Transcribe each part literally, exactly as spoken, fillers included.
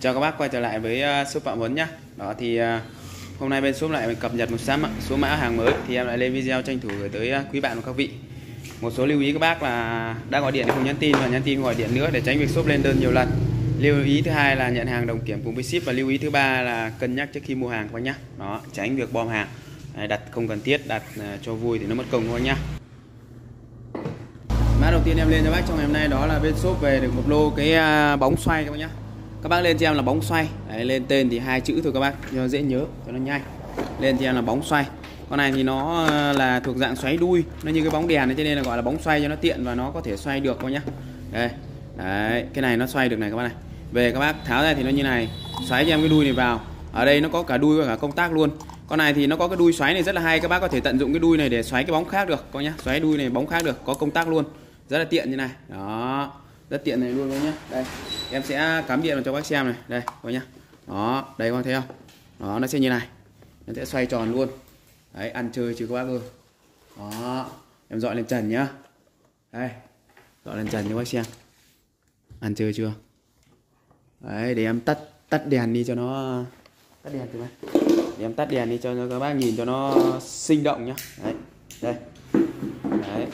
Chào các bác quay trở lại với uh, shop Phạm Huấn nhá. Đó thì uh, hôm nay bên shop lại cập nhật một số mã, số mã hàng mới, thì em lại lên video tranh thủ gửi tới uh, quý bạn và các vị. Một số lưu ý các bác là đã gọi điện thì không nhắn tin, và nhắn tin không gọi điện nữa để tránh việc shop lên đơn nhiều lần. Lưu ý thứ hai là nhận hàng đồng kiểm cùng với ship, và lưu ý thứ ba là cân nhắc trước khi mua hàng các bác nhá. Đó, tránh việc bom hàng. Đấy, đặt không cần thiết, đặt uh, cho vui thì nó mất công thôi nhá. Mã đầu tiên em lên cho bác trong ngày hôm nay đó là bên shop về được một lô cái uh, bóng xoay các bác nhá. Các bác lên cho em là bóng xoay. Đấy, lên tên thì hai chữ thôi các bác cho dễ nhớ, cho nó nhanh. Lên cho em là bóng xoay. Con này thì nó là thuộc dạng xoáy đuôi, nó như cái bóng đèn này, cho nên là gọi là bóng xoay cho nó tiện và nó có thể xoay được các bác nhá. Đây. Đấy, cái này nó xoay được này các bác này. Về các bác tháo ra thì nó như này, xoáy cho em cái đuôi này vào. Ở đây nó có cả đuôi và cả công tắc luôn. Con này thì nó có cái đuôi xoáy này rất là hay, các bác có thể tận dụng cái đuôi này để xoáy cái bóng khác được các bác nhá. Xoáy đuôi này bóng khác được, có công tắc luôn. Rất là tiện như này. Đó. Rất tiện này luôn các nhá. Đây. Em sẽ cắm điện vào cho bác xem này. Đây các bác nhá. Đó, đây các bác thấy không? Đó, nó sẽ như này. Nó sẽ xoay tròn luôn. Đấy, ăn chơi chứ các bác ơi. Đó, em dọi lên trần nhá. Đây. Dọi lên trần cho bác xem. Ăn chơi chưa? Đấy, để em tắt tắt đèn đi cho nó tắt đèn từ đây. Để em tắt đèn đi cho các bác nhìn cho nó sinh động nhá. Đấy. Đây. Đấy.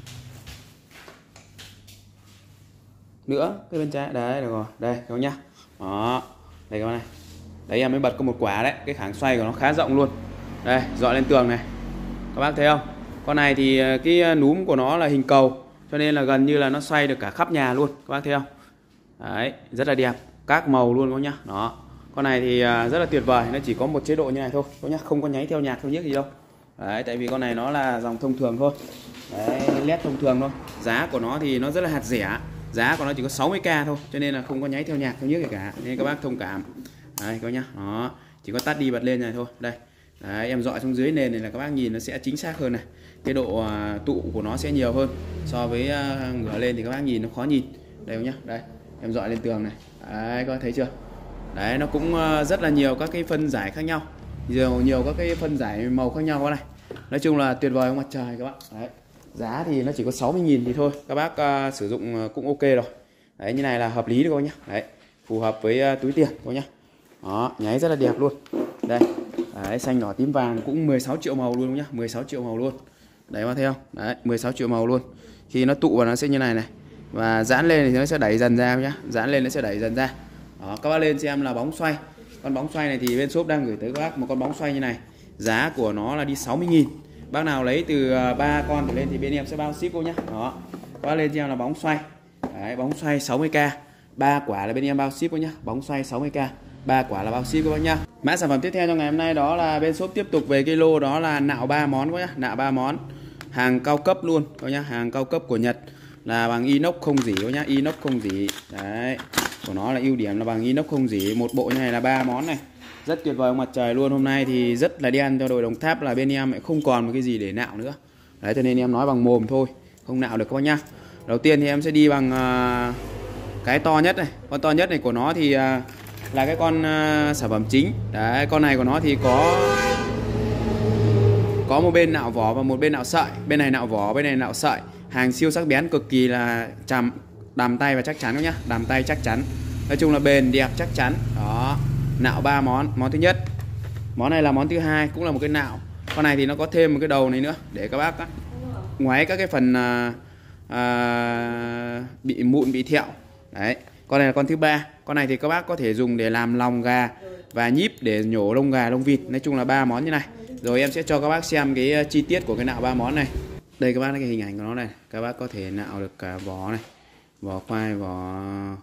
Nữa cái bên trái đấy, được rồi, đây các bác nhá. Đó, đây các bác này. Đấy, em mới bật có một quả đấy, cái kháng xoay của nó khá rộng luôn. Đây, dọi lên tường này, các bác thấy không? Con này thì cái núm của nó là hình cầu, cho nên là gần như là nó xoay được cả khắp nhà luôn, các bác thấy không? Đấy, rất là đẹp, các màu luôn các bác nhá. Đó, con này thì rất là tuyệt vời, nó chỉ có một chế độ như này thôi các bác nhá, không có nháy theo nhạc theo nhiếc gì đâu. Đấy, tại vì con này nó là dòng thông thường thôi. Đấy, led thông thường thôi. Giá của nó thì nó rất là hạt rẻ. Giá của nó chỉ có sáu mươi k thôi, cho nên là không có nháy theo nhạc theo nhiếc gì cả, nên các bác thông cảm. Đây các bác nhá. Đó, chỉ có tắt đi bật lên này thôi. Đây. Đấy, em dọi xuống dưới nền này là các bác nhìn nó sẽ chính xác hơn này. Cái độ uh, tụ của nó sẽ nhiều hơn so với uh, ngửa lên thì các bác nhìn nó khó nhìn. Đây nhá. Đây, em dọi lên tường này. Đấy, các bác thấy chưa? Đấy, nó cũng uh, rất là nhiều các cái phân giải khác nhau. Nhiều nhiều các cái phân giải màu khác nhau này. Nói chung là tuyệt vời không mặt trời các bác. Đấy. Giá thì nó chỉ có sáu mươi nghìn thì thôi, các bác uh, sử dụng cũng ok rồi. Đấy, như này là hợp lý đấy các bác nhá. Đấy, phù hợp với uh, túi tiền các bác nhá. Đó, nháy rất là đẹp luôn. Đây. Đấy, xanh đỏ tím vàng cũng mười sáu triệu màu luôn nhá, mười sáu triệu màu luôn. Đấy các bác thấy không? Đấy, mười sáu triệu màu luôn. Khi nó tụ vào nó sẽ như này này. Và giãn lên thì nó sẽ đẩy dần ra nhá, giãn lên nó sẽ đẩy dần ra. Đó, các bác lên xem là bóng xoay. Con bóng xoay này thì bên shop đang gửi tới các bác một con bóng xoay như này. Giá của nó là đi sáu mươi nghìn. Bác nào lấy từ ba con trở lên thì bên em sẽ bao ship cô nhá. Đó. Các bác lên cho em là bóng xoay. Đấy, bóng xoay sáu mươi k. ba quả là bên em bao ship cô nhá. Bóng xoay sáu mươi k. ba quả là bao ship các bác nhá. Mã sản phẩm tiếp theo trong ngày hôm nay đó là bên shop tiếp tục về cái lô đó là nạo ba món các nhá, nạo ba món. Hàng cao cấp luôn các nhá, hàng cao cấp của Nhật là bằng inox không rỉ các nhá, inox không rỉ. Đấy. Của nó là ưu điểm là bằng inox không rỉ, một bộ như này là ba món này. Rất tuyệt vời mặt trời luôn. Hôm nay thì rất là đen cho đội Đồng Tháp là bên em lại không còn một cái gì để nạo nữa. Đấy, cho nên em nói bằng mồm thôi, không nạo được các bác nhá. Đầu tiên thì em sẽ đi bằng uh, cái to nhất này. Con to nhất này của nó thì uh, là cái con uh, sản phẩm chính. Đấy, con này của nó thì có có một bên nạo vỏ và một bên nạo sợi. Bên này nạo vỏ, bên này nạo sợi. Hàng siêu sắc bén, cực kỳ là chằm đàm tay và chắc chắn các nhá, đàm tay chắc chắn. Nói chung là bền đẹp chắc chắn. Đó. Nạo ba món. Món thứ nhất, món này là món thứ hai, cũng là một cái nạo. Con này thì nó có thêm một cái đầu này nữa để các bác á, ngoáy các cái phần à, à, bị mụn bị thẹo. Đấy. Con này là con thứ ba. Con này thì các bác có thể dùng để làm lòng gà và nhíp để nhổ lông gà lông vịt. Nói chung là ba món như này. Rồi em sẽ cho các bác xem cái chi tiết của cái nạo ba món này. Đây các bác, cái hình ảnh của nó này. Các bác có thể nạo được cả vỏ này, vỏ khoai, vỏ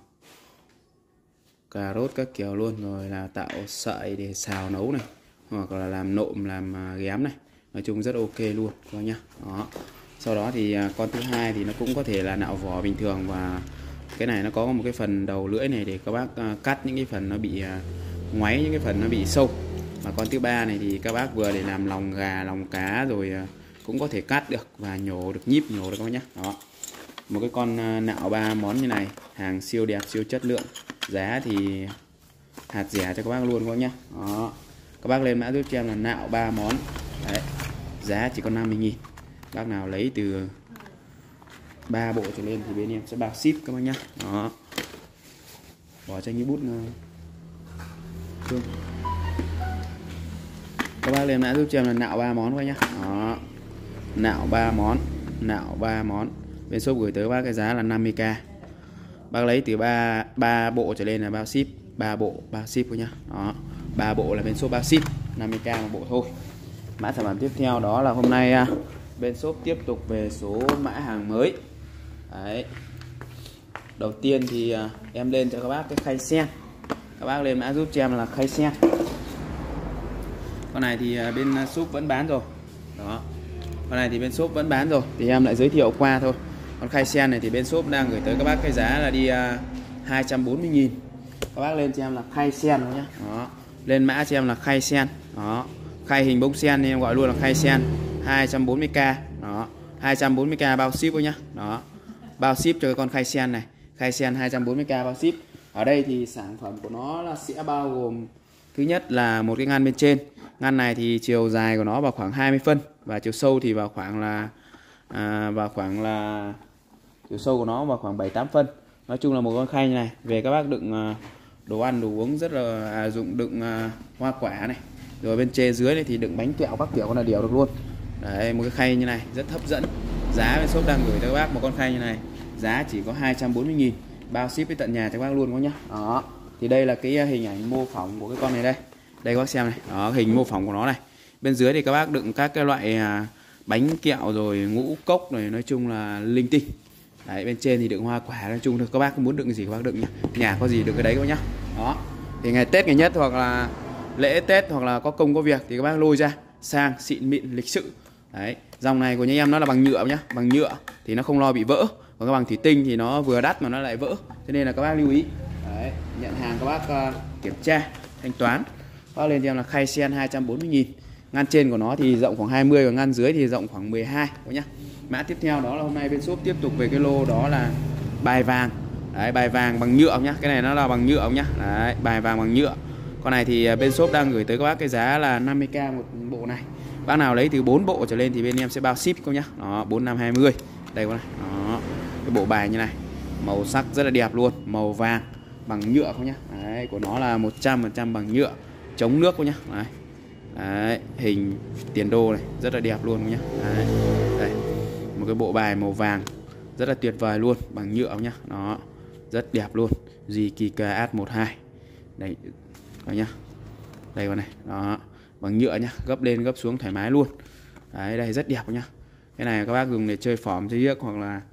cà rốt các kiểu luôn. Rồi là tạo sợi để xào nấu này, hoặc là làm nộm, làm ghém này. Nói chung rất ok luôn các bác nhá. Đó. Sau đó thì con thứ hai thì nó cũng có thể là nạo vỏ bình thường, và cái này nó có một cái phần đầu lưỡi này để các bác cắt những cái phần nó bị ngoáy, những cái phần nó bị sâu. Và con thứ ba này thì các bác vừa để làm lòng gà, lòng cá, rồi cũng có thể cắt được và nhổ được, nhíp nhổ được các bác nhá. Đó. Một cái con nạo ba món như này, hàng siêu đẹp, siêu chất lượng. Giá thì hạt rẻ cho các bác luôn các bác nhá. Đó. Các bác lên mã giúp cho em là nạo ba món. Đấy. Giá chỉ có năm mươi nghìn. Bác nào lấy từ ba bộ trở lên thì bên em sẽ bao ship các bác nhá. Đó. Bỏ cho như bút chung. Các bác lên mã giúp cho em là nạo ba món các nhá. Đó. Nạo ba món, nạo ba món. Bên shop gửi tới bác cái giá là năm mươi k. Bác lấy từ ba ba bộ trở lên là bao ship, ba bộ bao ship các nhá. Đó. ba bộ là bên shop bao ship, năm mươi k một bộ thôi. Mã sản phẩm tiếp theo đó là hôm nay bên shop tiếp tục về số mã hàng mới. Đấy. Đầu tiên thì em lên cho các bác cái khay sen. Các bác lên mã giúp cho em là khay sen. Con này thì bên shop vẫn bán rồi. Đó. Con này thì bên shop vẫn bán rồi, thì em lại giới thiệu qua thôi. Con khay sen này thì bên shop đang gửi tới các bác cái giá là đi hai trăm bốn mươi nghìn. Các bác lên cho em là khay sen nhé. Đó. Lên mã cho em là khay sen. Đó. Khay hình bông sen thì em gọi luôn là khay sen, hai trăm bốn mươi k. Đó. hai trăm bốn mươi k bao ship thôi nhá. Đó. Bao ship cho cái con khay sen này. Khay sen hai trăm bốn mươi k bao ship. Ở đây thì sản phẩm của nó là sẽ bao gồm thứ nhất là một cái ngăn bên trên. Ngăn này thì chiều dài của nó vào khoảng hai mươi phân và chiều sâu thì vào khoảng là à, vào khoảng là chiều sâu của nó vào khoảng bảy tám phân. Nói chung là một con khay như này về các bác đựng đồ ăn đồ uống rất là à, dụng đựng à, hoa quả này. Rồi bên trên dưới này thì đựng bánh kẹo các kiểu con là điều được luôn. Đấy, một cái khay như này rất hấp dẫn. Giá bên shop đang gửi tới các bác một con khay như này, giá chỉ có hai trăm bốn mươi nghìn, bao ship với tận nhà cho các bác luôn các nhá. Đó. Thì đây là cái hình ảnh mô phỏng của cái con này đây. Đây các bác xem này. Đó, hình mô phỏng của nó này. Bên dưới thì các bác đựng các cái loại à, bánh kẹo rồi ngũ cốc này, nói chung là linh tinh. Đấy, bên trên thì đựng hoa quả, nói chung là các bác muốn đựng cái gì các bác đựng nhá. Nhà có gì đựng cái đấy các bác nhá. Đó. Thì ngày Tết ngày nhất hoặc là lễ Tết hoặc là có công có việc thì các bác lôi ra sang xịn mịn lịch sự. Đấy, dòng này của nhà em nó là bằng nhựa nhá, bằng nhựa thì nó không lo bị vỡ. Còn các bằng thủy tinh thì nó vừa đắt mà nó lại vỡ. Cho nên là các bác lưu ý. Đấy, nhận hàng các bác uh, kiểm tra, thanh toán. Các bác lên cho em là khay sen hai trăm bốn mươi nghìn. Ngăn trên của nó thì rộng khoảng hai mươi, còn ngăn dưới thì rộng khoảng mười hai các nhá. Mã tiếp theo đó là hôm nay bên shop tiếp tục về cái lô đó là bài vàng. Đấy, bài vàng bằng nhựa nhá. Cái này nó là bằng nhựa nhá. Đấy, bài vàng bằng nhựa. Con này thì bên shop đang gửi tới các bác cái giá là năm mươi k một bộ này. Bác nào lấy từ bốn bộ trở lên thì bên em sẽ bao ship các nhá. Đó, bốn năm hai mươi. Đây con này. Đó. Cái bộ bài như này. Màu sắc rất là đẹp luôn, màu vàng bằng nhựa các nhá. Đấy, của nó là một trăm phần trăm bằng nhựa, chống nước các nhá. Đấy. Đấy, hình tiền đô này rất là đẹp luôn nhá. Đấy. Đây. Một cái bộ bài màu vàng rất là tuyệt vời luôn, bằng nhựa nhá. Đó. Rất đẹp luôn. gi ca ca ét mười hai. Đây. Đây nhá. Đây con này. Đó. Bằng nhựa nhá, gấp lên gấp xuống thoải mái luôn. Đấy, đây rất đẹp nhá. Cái này các bác dùng để chơi phỏm chơi giếc hoặc là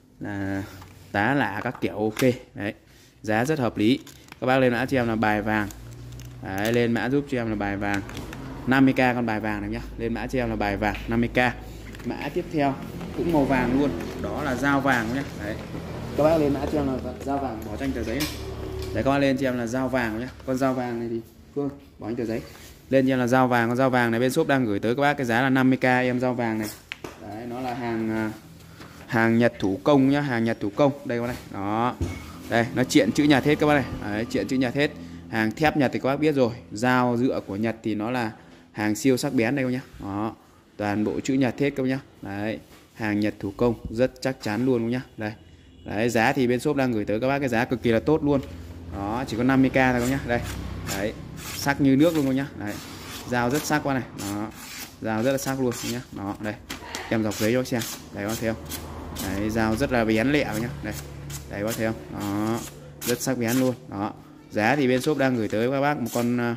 là tá lạ các kiểu ok. Đấy. Giá rất hợp lý. Các bác lên mã cho em là bài vàng. Đấy, lên mã giúp cho em là bài vàng. năm mươi k con bài vàng này nhá. Lên mã cho em là bài vàng năm mươi k. Mã tiếp theo cũng màu vàng luôn, đó là dao vàng nhá. Đấy. Các bác lên mã cho em là dao vàng, bỏ tranh tờ giấy này. Đấy, các bác lên cho em là dao vàng nhá. Con dao vàng này thì Phương bỏ anh tờ giấy. Lên cho em là dao vàng, con dao vàng này bên shop đang gửi tới các bác cái giá là năm mươi k em dao vàng này. Đấy, nó là hàng hàng Nhật thủ công nhá, hàng Nhật thủ công. Đây các bác này. Đó. Đây, nó triện chữ Nhật hết các bác này. Đấy, triện chữ Nhật hết. Hàng thép Nhật thì các bác biết rồi. Dao dựa của Nhật thì nó là hàng siêu sắc bén đây các nhá. Đó. Toàn bộ chữ Nhật hết các nhá. Đấy, hàng Nhật thủ công rất chắc chắn luôn các nhá. Đây. Đấy, giá thì bên shop đang gửi tới các bác cái giá cực kỳ là tốt luôn. Đó, chỉ có năm mươi k thôi các nhá. Đây. Đấy, sắc như nước luôn các nhá. Đấy. Dao rất sắc qua này. Đó. Dao rất là sắc luôn nhá. Đó, đây. Em dọc giấy cho xem. Đấy, bác thấy không? Đấy, dao rất là bén lẹ nhá. Đây. Đấy, bác thấy không? Đó. Rất sắc bén luôn. Đó. Giá thì bên shop đang gửi tới các bác một con một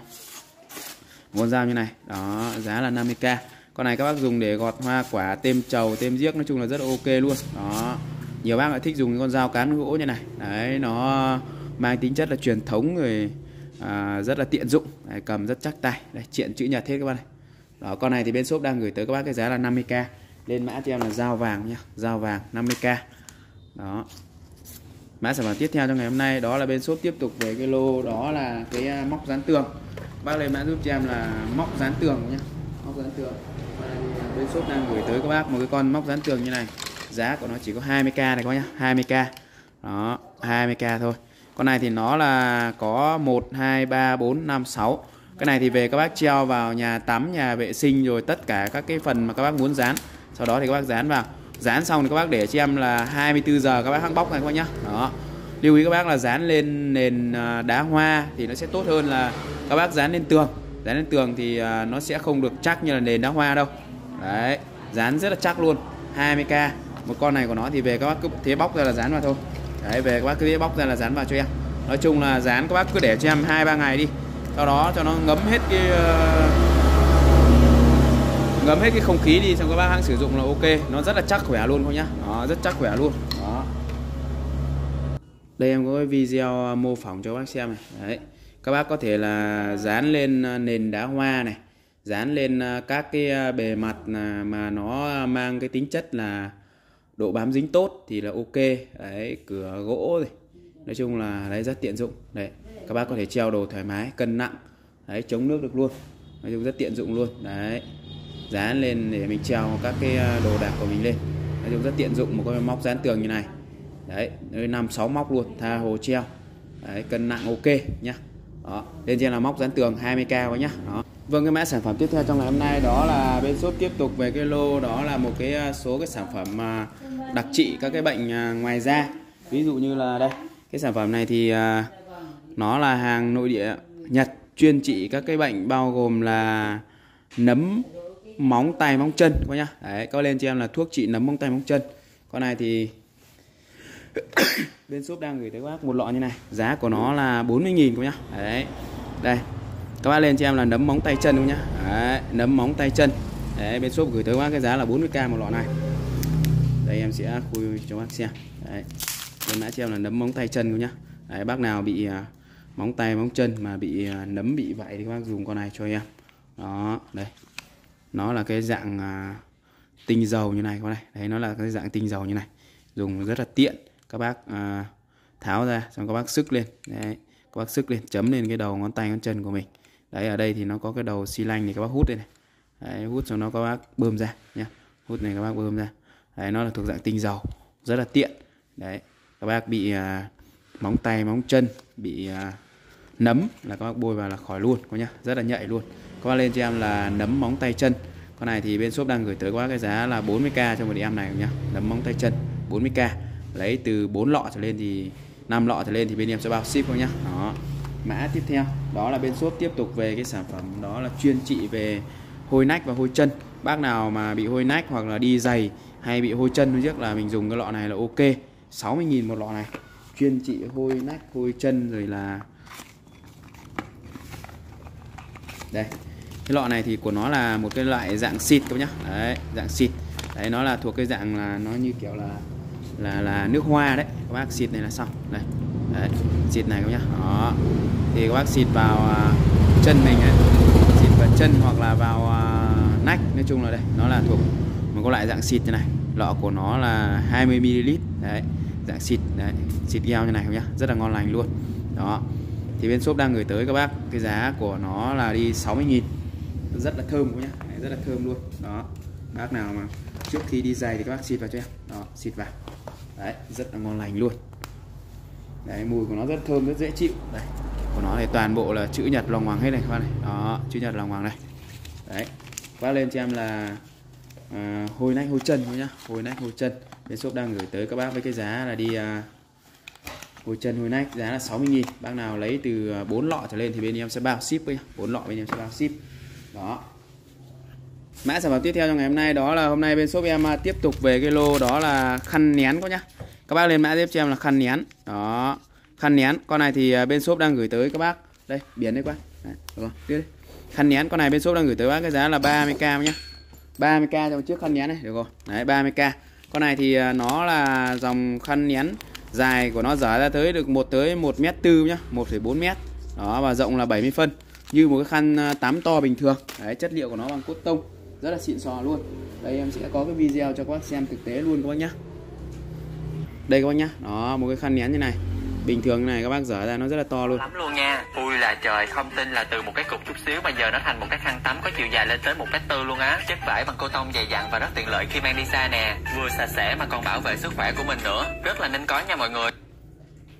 con dao như này. Đó, giá là năm mươi k. Con này các bác dùng để gọt hoa quả, têm trầu, têm giếc, nói chung là rất ok luôn. Đó. Nhiều bác lại thích dùng cái con dao cán gỗ như này. Đấy, nó mang tính chất là truyền thống rồi, à, rất là tiện dụng. Đấy, cầm rất chắc tay. Đây, triện chữ Nhật hết các bác này. Đó, con này thì bên shop đang gửi tới các bác cái giá là năm mươi k. Lên mã cho em là dao vàng nhá, dao vàng năm mươi k. Đó. Mã sản phẩm tiếp theo trong ngày hôm nay đó là bên shop tiếp tục về cái lô đó là cái móc dán tường. Bác lên mã giúp cho em là móc dán tường nhá. Móc dán tường. Bên shop đang gửi tới các bác một cái con móc dán tường như này. Giá của nó chỉ có hai mươi k này các bác nhá, hai mươi k. Đó, hai mươi k thôi. Con này thì nó là có một hai ba bốn năm sáu. Cái này thì về các bác treo vào nhà tắm, nhà vệ sinh rồi tất cả các cái phần mà các bác muốn dán. Sau đó thì các bác dán vào. Dán xong thì các bác để cho em là hai mươi tư giờ các bác hăng bóc này các bác nhá. Đó. lưu ý các bác là dán lên nền đá hoa thì nó sẽ tốt hơn là các bác dán lên tường. Dán lên tường thì nó sẽ không được chắc như là nền đá hoa đâu. Đấy, dán rất là chắc luôn. hai mươi k một con này của nó thì về các bác cứ thế bóc ra là dán vào thôi. Đấy, về các bác cứ thế bóc ra là dán vào cho em. Nói chung là dán các bác cứ để cho em hai ba ngày đi, sau đó cho nó ngấm hết cái uh, ngấm hết cái không khí đi, xong các bác hãng sử dụng là ok. Nó rất là chắc khỏe luôn không nhá. Đó, rất chắc khỏe luôn. Đó. Đây em có cái video mô phỏng cho các bác xem này. Đấy, các bác có thể là dán lên nền đá hoa này, dán lên các cái bề mặt mà nó mang cái tính chất là độ bám dính tốt thì là ok. Đấy, cửa gỗ rồi, nói chung là đấy rất tiện dụng. Đấy, các bác có thể treo đồ thoải mái, cân nặng, đấy, chống nước được luôn, nói chung rất tiện dụng luôn. Đấy, dán lên để mình treo các cái đồ đạc của mình lên, nói chung rất tiện dụng. Một cái móc dán tường như này, đấy, năm sáu móc luôn, tha hồ treo. Đấy, cân nặng ok nhá. Đó, lên trên là móc dán tường hai mươi k quá nhá. Đó. Vâng, cái mã sản phẩm tiếp theo trong ngày hôm nay đó là bên shop tiếp tục về cái lô đó là một cái số cái sản phẩm đặc trị các cái bệnh ngoài da. Ví dụ như là đây, cái sản phẩm này thì nó là hàng nội địa Nhật, chuyên trị các cái bệnh bao gồm là nấm móng tay móng chân các nhá. Đấy, có lên cho em là thuốc trị nấm móng tay móng chân. Con này thì bên shop đang gửi tới các bác một lọ như này, giá của nó là bốn mươi nghìn các nhá. Đấy, đây các bác lên cho em là nấm móng tay chân không nhá. Đấy, nấm móng tay chân. Đấy, bên shop gửi tới các bác cái giá là bốn mươi k một lọ này. Đây em sẽ khui cho bác xem. Đấy, bên mã cho em là nấm móng tay chân không nhá. Đấy, bác nào bị uh, móng tay móng chân mà bị uh, nấm bị vậy thì các bác dùng con này cho em. Đó, đây, nó là cái dạng uh, tinh dầu như này các này. Đấy, nó là cái dạng tinh dầu như này, dùng rất là tiện. Các bác uh, tháo ra xong các bác xức lên. Đấy, các bác xức lên, chấm lên cái đầu ngón tay ngón chân của mình. Đấy, ở đây thì nó có cái đầu xi lanh thì các bác hút đây này. Đấy, hút xong nó các bác bơm ra nhá. Hút này các bác bơm ra. Đấy, nó là thuộc dạng tinh dầu, rất là tiện. Đấy, các bác bị uh, móng tay móng chân bị uh, nấm là các bác bôi vào là khỏi luôn có nhá, rất là nhạy luôn. Các bác lên cho em là nấm móng tay chân. Con này thì bên shop đang gửi tới các bác cái giá là bốn mươi k cho một em này nhá. Nấm móng tay chân bốn mươi k. Lấy từ bốn lọ trở lên thì năm lọ trở lên thì bên em sẽ bao ship thôi nhá. Đó. Mã tiếp theo đó là bên shop tiếp tục về cái sản phẩm đó là chuyên trị về hôi nách và hôi chân. Bác nào mà bị hôi nách hoặc là đi giày hay bị hôi chân trước là mình dùng cái lọ này là ok. sáu mươi nghìn một lọ này, chuyên trị hôi nách hôi chân rồi là đây. Cái lọ này thì của nó là một cái loại dạng xịt các nhá. Đấy, dạng xịt. Đấy, nó là thuộc cái dạng là nó như kiểu là là là nước hoa đấy. Các bác xịt này là xong. Đây. Đấy, xịt này các nhá. Đó. Thì các bác xịt vào uh, chân mình ấy. Xịt vào chân hoặc là vào uh, nách, nói chung là đây, nó là thuộc một cái loại dạng xịt như này. Lọ của nó là hai mươi mi li lít. Đấy, dạng xịt đấy, xịt gel như này không nhá, rất là ngon lành luôn. Đó. Thì bên shop đang gửi tới các bác cái giá của nó là đi sáu mươi nghìn. Rất là thơm các nhá, đấy, rất là thơm luôn. Đó. Bác nào mà trước khi đi giày thì các bác xịt vào cho em. Đó, xịt vào. Đấy, rất là ngon lành luôn. Đấy, mùi của nó rất thơm, rất dễ chịu. Đây, của nó thì toàn bộ là chữ nhật lòng hoàng hết này các bác này. Đó, chữ nhật lòng hoàng này. Đấy. Các bác lên cho em là à, hôi nách hôi chân thôi nhá, hôi nách hôi chân. Bên shop đang gửi tới các bác với cái giá là đi à, hôi chân hôi nách giá là sáu mươi nghìn. Bác nào lấy từ bốn lọ trở lên thì bên em sẽ bao ship nhá. bốn lọ bên em sẽ bao ship. Đó. Mã sản phẩm tiếp theo trong ngày hôm nay đó là hôm nay bên shop em tiếp tục về cái lô đó là khăn nén các nhá. Các bác lên mã tiếp cho em là khăn nén. Đó, khăn nén. Con này thì bên shop đang gửi tới các bác. Đây, biển đây quá. Đấy, được rồi, tiếp đi. Khăn nén con này bên shop đang gửi tới bác cái giá là ba mươi k nhá. ba mươi k cho một chiếc khăn nén này, được rồi. Đấy, ba mươi k. Con này thì nó là dòng khăn nén dài của nó dở ra tới được một tới một mét tư nhá, một phẩy bốn mét. Đó, và rộng là bảy mươi phân. Như một cái khăn tắm to bình thường. Đấy, chất liệu của nó bằng cốt tông, rất là xịn sò luôn. Đây em sẽ có cái video cho các bác xem thực tế luôn các bác nhá. Đây các bác nhá. Đó, một cái khăn nén như này. Bình thường này các bác dở ra nó rất là to luôn. Lắm luôn nha. Ui là trời, không tin là từ một cái cục chút xíu mà giờ nó thành một cái khăn tắm có chiều dài lên tới một mét tư luôn á. Chất vải bằng cô tông dày dặn và rất tiện lợi khi mang đi xa nè. Vừa sạch sẽ mà còn bảo vệ sức khỏe của mình nữa. Rất là nên có nha mọi người.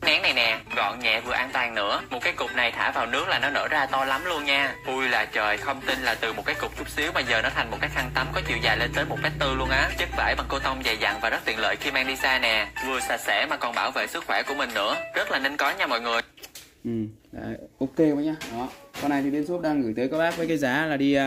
Nén này nè, gọn nhẹ vừa an toàn nữa. Một cái cục này thả vào nước là nó nở ra to lắm luôn nha. Ui là trời, không tin là từ một cái cục chút xíu mà giờ nó thành một cái khăn tắm có chiều dài lên tới một mét tư luôn á. Chất vải bằng cô tông dày dặn và rất tiện lợi khi mang đi xa nè. Vừa sạch sẽ mà còn bảo vệ sức khỏe của mình nữa. Rất là nên có nha mọi người. Ừ, đấy, ok các bác nhá. Đó. Con này thì bên shop đang gửi tới các bác với cái giá là đi uh,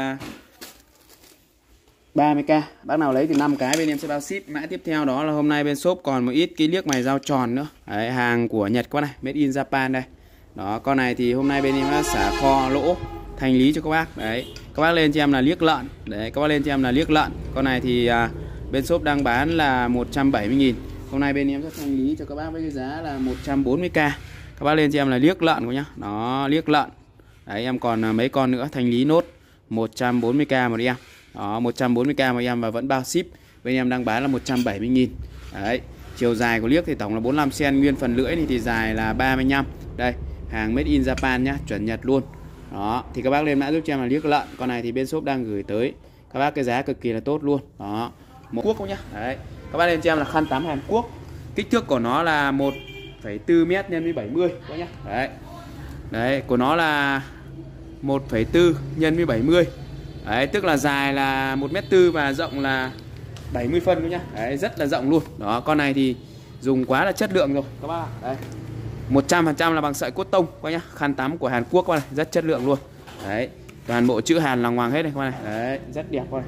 ba mươi k. Bác nào lấy thì năm cái bên em sẽ bao ship. Mã tiếp theo đó là hôm nay bên shop còn một ít cái liếc mài dao tròn nữa. Đấy, hàng của Nhật các bác này, made in Japan đây. Đó, con này thì hôm nay bên em đã xả kho lỗ thanh lý cho các bác. Đấy, các bác lên cho em là liếc lợn. Đấy, các bác lên cho em là liếc lợn. Con này thì uh, bên shop đang bán là một trăm bảy mươi nghìn. Hôm nay bên em sẽ thanh lý cho các bác với cái giá là một trăm bốn mươi k. Các bác lên cho em là liếc lợn của nhá. Đó, liếc lợn. Đấy, em còn mấy con nữa thanh lý nốt một trăm bốn mươi k một em. Đó, một trăm bốn mươi k một em và vẫn bao ship. Bên em đang bán là một trăm bảy mươi nghìn. Đấy, chiều dài của liếc thì tổng là bốn mươi lăm xăng-ti-mét, nguyên phần lưỡi thì, thì dài là ba mươi lăm. Đây, hàng made in Japan nhá, chuẩn Nhật luôn. Đó, thì các bác lên mã giúp cho em là liếc lợn. Con này thì bên shop đang gửi tới các bác cái giá cực kỳ là tốt luôn. Đó, một quốc không nhá. Đấy, các bác lên cho em là khăn tắm Hàn Quốc. Kích thước của nó là một phẩy bốn mét nhân với bảy mươi các nhá. Đấy. Đấy, của nó là một phẩy bốn nhân với bảy mươi. Đấy, tức là dài là một mét tư và rộng là bảy mươi phân các nhá. Đấy, rất là rộng luôn. Đó, con này thì dùng quá là chất lượng rồi các bác. Đấy. một trăm phần trăm là bằng sợi cốt tông các nhá. Khăn tắm của Hàn Quốc các này, rất chất lượng luôn. Đấy. Toàn bộ chữ Hàn lằng ngoằng hết này các này. Đấy, rất đẹp các này.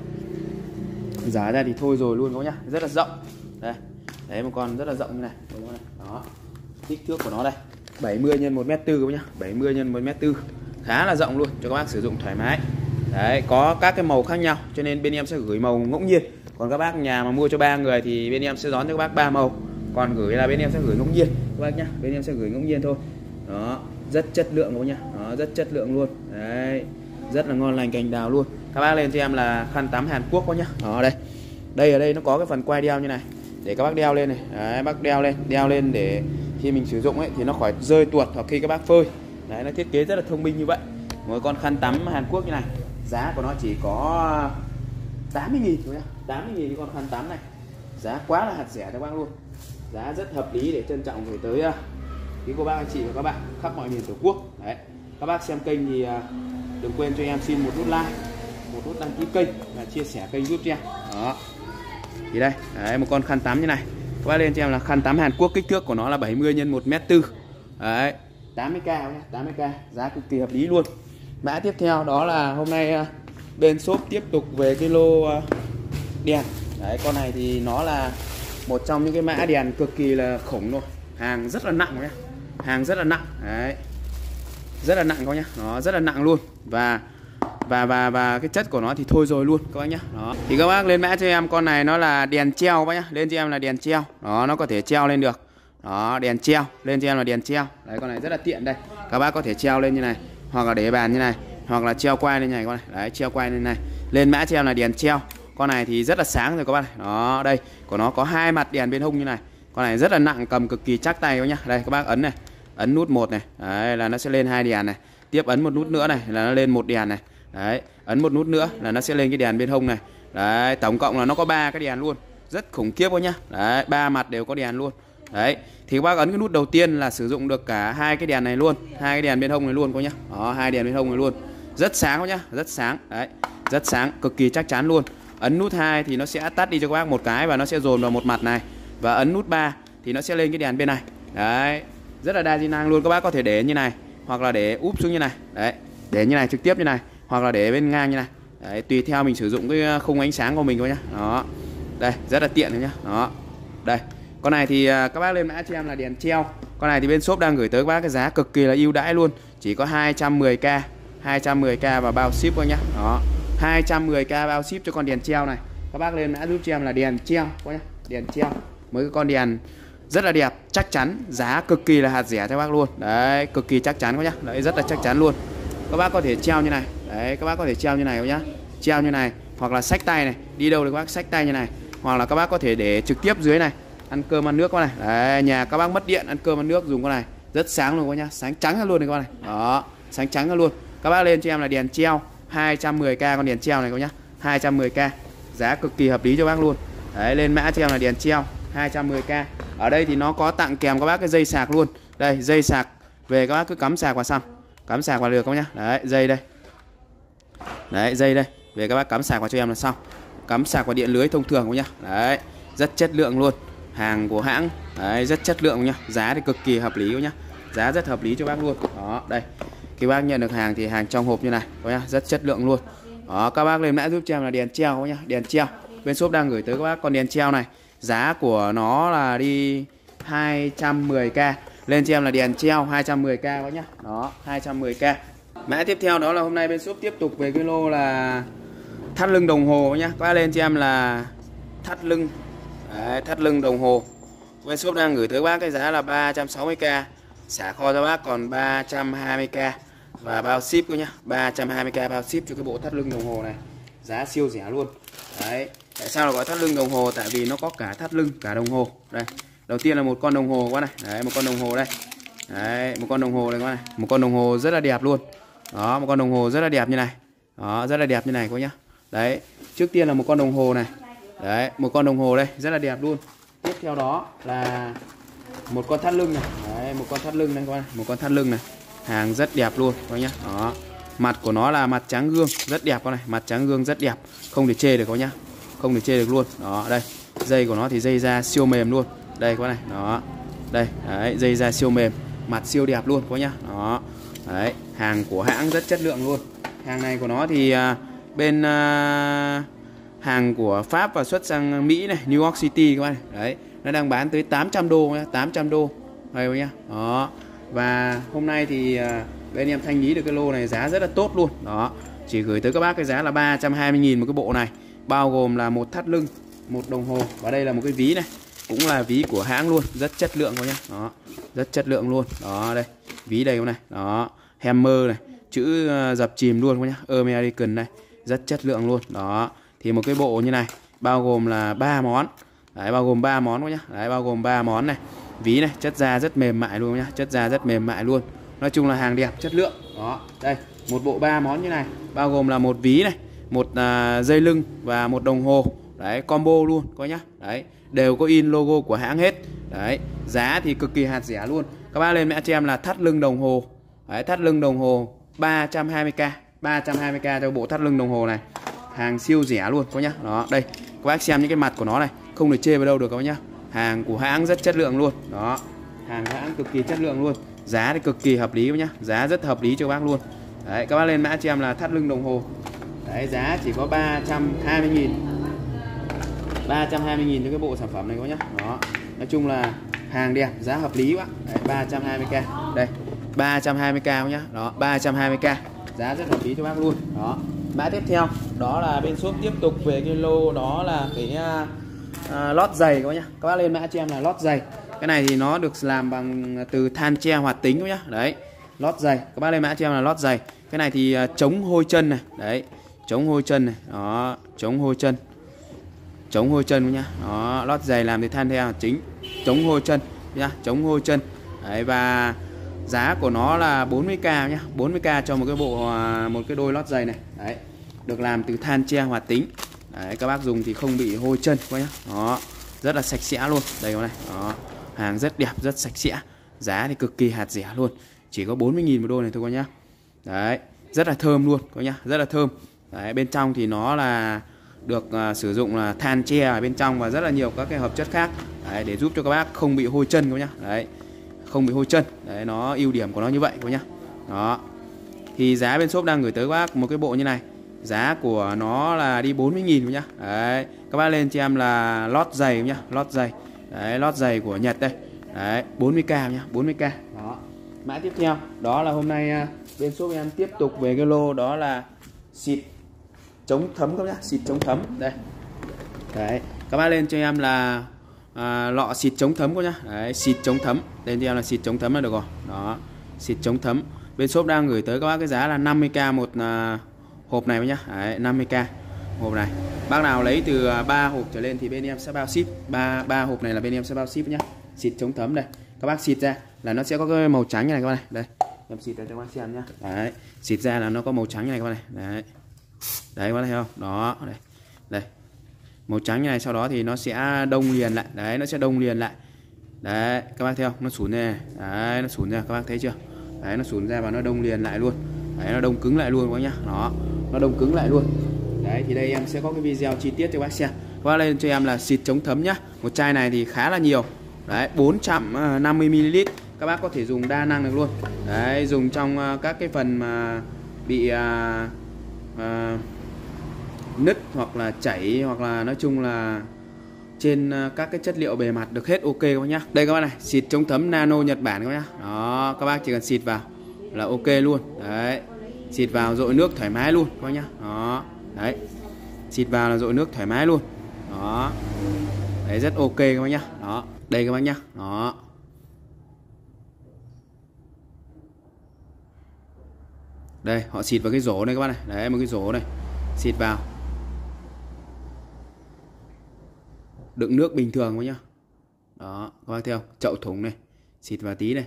Giá ra thì thôi rồi luôn các nhá, rất là rộng. Đây. Đấy, một con rất là rộng như này. Đó. Kích thước của nó đây, bảy mươi nhân một mét tư các nhá, bảy mươi nhân một mét tư. Khá là rộng luôn cho các bác sử dụng thoải mái. Đấy, có các cái màu khác nhau cho nên bên em sẽ gửi màu ngẫu nhiên. Còn các bác nhà mà mua cho ba người thì bên em sẽ đón cho các bác ba màu. Còn gửi là bên em sẽ gửi ngẫu nhiên các bác nhá, bên em sẽ gửi ngẫu nhiên thôi. Đó, rất chất lượng các nhá. Đó, rất chất lượng luôn. Đấy, rất là ngon lành cành đào luôn. Các bác lên cho em là khăn tắm Hàn Quốc các nhá. Đó đây. Đây ở đây nó có cái phần quai đeo như này để các bác đeo lên này. Đấy, bác đeo lên, đeo lên để khi mình sử dụng ấy thì nó khỏi rơi tuột hoặc khi các bác phơi. Đấy, nó thiết kế rất là thông minh như vậy. Một con khăn tắm Hàn Quốc như này, giá của nó chỉ có tám mươi nghìn thôi nhá. tám mươi nghìn con khăn tắm này. Giá quá là hạt rẻ các bác luôn. Giá rất hợp lý để trân trọng gửi tới quý cô bác anh chị và các bạn khắp mọi miền Tổ quốc. Đấy. Các bác xem kênh thì đừng quên cho em xin một nút like, một nút đăng ký kênh và chia sẻ kênh giúp cho em. Đó. Thì đây, đấy, một con khăn tắm như này. Các bác lên cho em là khăn tắm Hàn Quốc, kích thước của nó là bảy mươi nhân một mét tư. Đấy, tám mươi k nhé, tám mươi k, giá cực kỳ hợp lý luôn. Mã tiếp theo đó là hôm nay bên shop tiếp tục về cái lô đèn. Đấy, con này thì nó là một trong những cái mã đèn cực kỳ là khủng luôn. Hàng rất là nặng nhé. Hàng rất là nặng. Đấy. Rất là nặng các nhá. Nó rất là nặng luôn. Và và và và cái chất của nó thì thôi rồi luôn các bác nhá. Đó. Thì các bác lên mã cho em con này nó là đèn treo các bác nhá. Lên cho em là đèn treo. Đó, nó có thể treo lên được. Đó, đèn treo, lên cho em là đèn treo. Đấy, con này rất là tiện đây. Các bác có thể treo lên như này, hoặc là để bàn như này, hoặc là treo quai lên như này con này. Đấy, treo quai lên này. Lên mã cho em là đèn treo. Con này thì rất là sáng rồi các bác này. Đó, đây, của nó có hai mặt đèn bên hông như này. Con này rất là nặng, cầm cực kỳ chắc tay các nhá. Đây các bác ấn này, ấn nút một này. Đấy là nó sẽ lên hai đèn này. Tiếp ấn một nút nữa này là nó lên một đèn này. Đấy, ấn một nút nữa là nó sẽ lên cái đèn bên hông này. Đấy, tổng cộng là nó có ba cái đèn luôn. Rất khủng khiếp các nhá. Đấy, ba mặt đều có đèn luôn. Đấy, thì các bác ấn cái nút đầu tiên là sử dụng được cả hai cái đèn này luôn, hai cái đèn bên hông này luôn các nhá. Đó, hai đèn bên hông này luôn. Rất sáng các nhá, rất sáng. Đấy, rất sáng, cực kỳ chắc chắn luôn. Ấn nút hai thì nó sẽ tắt đi cho các bác một cái và nó sẽ dồn vào một mặt này. Và ấn nút ba thì nó sẽ lên cái đèn bên này. Đấy, rất là đa di năng luôn. Các bác có thể để như này, hoặc là để úp xuống như này. Đấy, để như này trực tiếp như này, hoặc là để bên ngang như này. Đấy, tùy theo mình sử dụng cái khung ánh sáng của mình thôi nhá. Đó, đây, rất là tiện nhá. Đó, đây. Con này thì các bác lên mã cho em là đèn treo. Con này thì bên shop đang gửi tới các bác cái giá cực kỳ là ưu đãi luôn. Chỉ có hai trăm mười k, hai trăm mười k và bao ship thôi nhá. Đó, hai trăm mười k bao ship cho con đèn treo này. Các bác lên mã giúp cho em là đèn treo coi nhá, đèn treo. Mấy cái con đèn rất là đẹp, chắc chắn, giá cực kỳ là hạt rẻ cho các bác luôn. Đấy, cực kỳ chắc chắn coi nhá. Đấy, rất là chắc chắn luôn. Các bác có thể treo như này. Đấy, các bác có thể treo như này coi nhá. Treo như này, hoặc là xách tay này, đi đâu thì các bác xách tay như này. Hoặc là các bác có thể để trực tiếp dưới này, ăn cơm ăn nước con này. Đấy, nhà các bác mất điện ăn cơm ăn nước dùng con này. Rất sáng luôn các nhá, sáng trắng luôn này con này. Đó, sáng trắng luôn. Các bác lên cho em là đèn treo hai trăm mười k con đèn treo này các nhá. hai trăm mười k. Giá cực kỳ hợp lý cho bác luôn. Đấy, lên mã cho em là đèn treo hai trăm mười k. Ở đây thì nó có tặng kèm các bác cái dây sạc luôn. Đây dây sạc về các bác cứ cắm sạc vào xong, cắm sạc vào được các bác nhá. Đấy dây đây, đấy dây đây về các bác cắm sạc vào cho em là xong, cắm sạc vào điện lưới thông thường các bác nhá. Đấy rất chất lượng luôn, hàng của hãng. Đấy rất chất lượng nhá, giá thì cực kỳ hợp lý các nhá, giá rất hợp lý cho bác luôn. Đó đây khi bác nhận được hàng thì hàng trong hộp như này các nhá, rất chất lượng luôn. Đó các bác lên mã giúp cho em là đèn treo các nhá, đèn treo bên shop đang gửi tới các bác con đèn treo này, giá của nó là đi hai trăm mười k, lên cho em là đèn treo hai trăm mười k các nhá. Đó hai trăm mười k. Mã tiếp theo đó là hôm nay bên shop tiếp tục về cái lô là thắt lưng đồng hồ nhá, các bác lên cho em là thắt lưng. Đấy, thắt lưng đồng hồ bên shop đang gửi tới các bác cái giá là ba trăm sáu mươi k, xả kho cho bác còn ba trăm hai mươi k và bao ship cơ nhá, ba trăm hai mươi k bao ship cho cái bộ thắt lưng đồng hồ này, giá siêu rẻ luôn. Đấy, tại sao là gọi thắt lưng đồng hồ? Tại vì nó có cả thắt lưng cả đồng hồ. Đây, đầu tiên là một con đồng hồ quá này, đấy một con đồng hồ đây, đấy một con đồng hồ đây quá này, một con đồng hồ rất là đẹp luôn. Đó, một con đồng hồ rất là đẹp như này, đó rất là đẹp như này cô nhá. Đấy, trước tiên là một con đồng hồ này, đấy một con đồng hồ đây rất là đẹp luôn. Tiếp theo đó là một con thắt lưng này, đấy một con thắt lưng này các bạn, một con thắt lưng này, hàng rất đẹp luôn các nhá. Đó, mặt của nó là mặt trắng gương, rất đẹp con này, mặt trắng gương rất đẹp, không thể chê được các nhá, không thể chê được luôn. Đó đây, dây của nó thì dây da siêu mềm luôn, đây các này, đó đây, đấy dây da siêu mềm, mặt siêu đẹp luôn các nhá. Đó, đấy hàng của hãng rất chất lượng luôn. Hàng này của nó thì à, bên à, hàng của Pháp và xuất sang Mỹ này, New York City các bạn này. Đấy, nó đang bán tới tám trăm đô nhá, tám trăm đô. Đây nhá. Đó. Và hôm nay thì bên em thanh lý được cái lô này giá rất là tốt luôn. Đó, chỉ gửi tới các bác cái giá là ba trăm hai mươi nghìn một cái bộ này, bao gồm là một thắt lưng, một đồng hồ và đây là một cái ví này, cũng là ví của hãng luôn, rất chất lượng các nhá. Đó, rất chất lượng luôn. Đó đây, ví đây các này. Đó, Hammer này, chữ dập chìm luôn các nhá, American này, rất chất lượng luôn. Đó, thì một cái bộ như này bao gồm là ba món. Đấy, bao gồm ba món các nhá. Đấy, bao gồm ba món này. Ví này, chất da rất mềm mại luôn nhá, chất da rất mềm mại luôn. Nói chung là hàng đẹp, chất lượng. Đó, đây, một bộ ba món như này, bao gồm là một ví này, một uh, dây lưng và một đồng hồ. Đấy, combo luôn coi nhá. Đấy, đều có in logo của hãng hết. Đấy, giá thì cực kỳ hạt rẻ luôn. Các bác lên mẹ cho em là thắt lưng đồng hồ. Đấy, thắt lưng đồng hồ ba trăm hai mươi k, ba trăm hai mươi k cho bộ thắt lưng đồng hồ này. Hàng siêu rẻ luôn coi nhá. Đó, đây, các bác xem những cái mặt của nó này, không thể chê vào đâu được các bác nhá. Hàng của hãng rất chất lượng luôn. Đó, hàng hãng cực kỳ chất lượng luôn. Giá thì cực kỳ hợp lý nhá, giá rất hợp lý cho các bác luôn. Đấy, các bác lên mã cho em là thắt lưng đồng hồ. Đấy, giá chỉ có ba trăm hai mươi nghìn, ba trăm hai mươi nghìn cho cái bộ sản phẩm này các nhá. Đó, nói chung là hàng đẹp, giá hợp lý quá. Đấy, ba trăm hai mươi k. Đây, ba trăm hai mươi k nhá. Đó, ba trăm hai mươi k. Giá rất hợp lý cho bác luôn. Đó, mã tiếp theo đó là bên shop tiếp tục về cái lô đó là cái uh, lót giày các bác nhá. Các bác lên mã cho em là lót giày. Cái này thì nó được làm bằng từ than tre hoạt tính các nhá. Đấy, lót giày. Các bác lên mã cho em là lót giày. Cái này thì uh, chống hôi chân này. Đấy, chống hôi chân này. Đó, chống hôi chân. Chống hôi chân nhá. Đó, lót giày làm từ than tre hoạt tính, chống hôi chân nhá, chống hôi chân. Đấy, và giá của nó là bốn mươi k nhá, bốn mươi k cho một cái bộ một cái đôi lót giày này. Đấy, được làm từ than tre hoạt tính. Đấy, các bác dùng thì không bị hôi chân quá nhá. Đó, rất là sạch sẽ luôn. Đây các này. Đó, hàng rất đẹp, rất sạch sẽ. Giá thì cực kỳ hạt rẻ luôn, chỉ có bốn mươi nghìn một đôi này thôi các nhá. Đấy, rất là thơm luôn các nhá, rất là thơm. Đấy, bên trong thì nó là được uh, sử dụng là than tre ở bên trong và rất là nhiều các cái hợp chất khác. Đấy, để giúp cho các bác không bị hôi chân các nhá. Đấy, không bị hôi chân. Đấy, nó ưu điểm của nó như vậy các nhá. Đó, thì giá bên shop đang gửi tới các bác một cái bộ như này, giá của nó là đi bốn mươi nghìn các nhá. Đấy, các bác lên cho em là lót giày nhá, lót giày. Đấy, lót giày của Nhật đây. Đấy, bốn mươi k nhá, bốn mươi k. Đó, mã tiếp theo đó là hôm nay uh, bên shop em tiếp tục về cái lô đó là xịt chống thấm các nhá, xịt chống thấm đây. Đấy, các bác lên cho em là à, lọ xịt chống thấm các nhá. Đấy, xịt chống thấm, lên cho em là xịt chống thấm là được rồi. Đó, xịt chống thấm. Bên shop đang gửi tới các bác cái giá là năm mươi k một à, hộp này nhá. Đấy, năm mươi k hộp này. Bác nào lấy từ ba hộp trở lên thì bên em sẽ bao ship. ba ba hộp này là bên em sẽ bao ship nhá. Xịt chống thấm đây. Các bác xịt ra là nó sẽ có cái màu trắng như này các bác này. Đây, em xịt ra cho các bác xem nhá. Đấy, xịt ra là nó có màu trắng như này các bác này. Đấy. Đấy, các bác thấy không? Đó, đây. Đây. Màu trắng như này, sau đó thì nó sẽ đông liền lại. Đấy, nó sẽ đông liền lại. Đấy các bác thấy không, nó sủn này, đấy nó sủn ra, các bác thấy chưa? Đấy nó sủn ra và nó đông liền lại luôn. Đấy nó đông cứng lại luôn các bác nhá. Đó, nó đông cứng lại luôn. Đấy thì đây em sẽ có cái video chi tiết cho bác xem. Các bác lên cho em là xịt chống thấm nhá. Một chai này thì khá là nhiều. Đấy bốn trăm năm mươi mi li lít. Các bác có thể dùng đa năng được luôn. Đấy dùng trong các cái phần mà bị à, à, nứt hoặc là chảy, hoặc là nói chung là trên các cái chất liệu bề mặt được hết ok các bác nhá. Đây các bác này, xịt chống thấm nano Nhật Bản các bác nhá. Đó, các bác chỉ cần xịt vào là ok luôn. Đấy. Xịt vào dội nước thoải mái luôn các bác nhá. Đó. Đấy. Xịt vào là dội nước thoải mái luôn. Đó. Đấy rất ok các bác nhá. Đó. Đây các bác nhá. Đó. Đây, họ xịt vào cái rổ này các bác này. Đấy, một cái rổ này. Xịt vào. Đựng nước bình thường các bác nhá. Đó, các bác thấy không? Chậu thùng này, xịt vào tí này.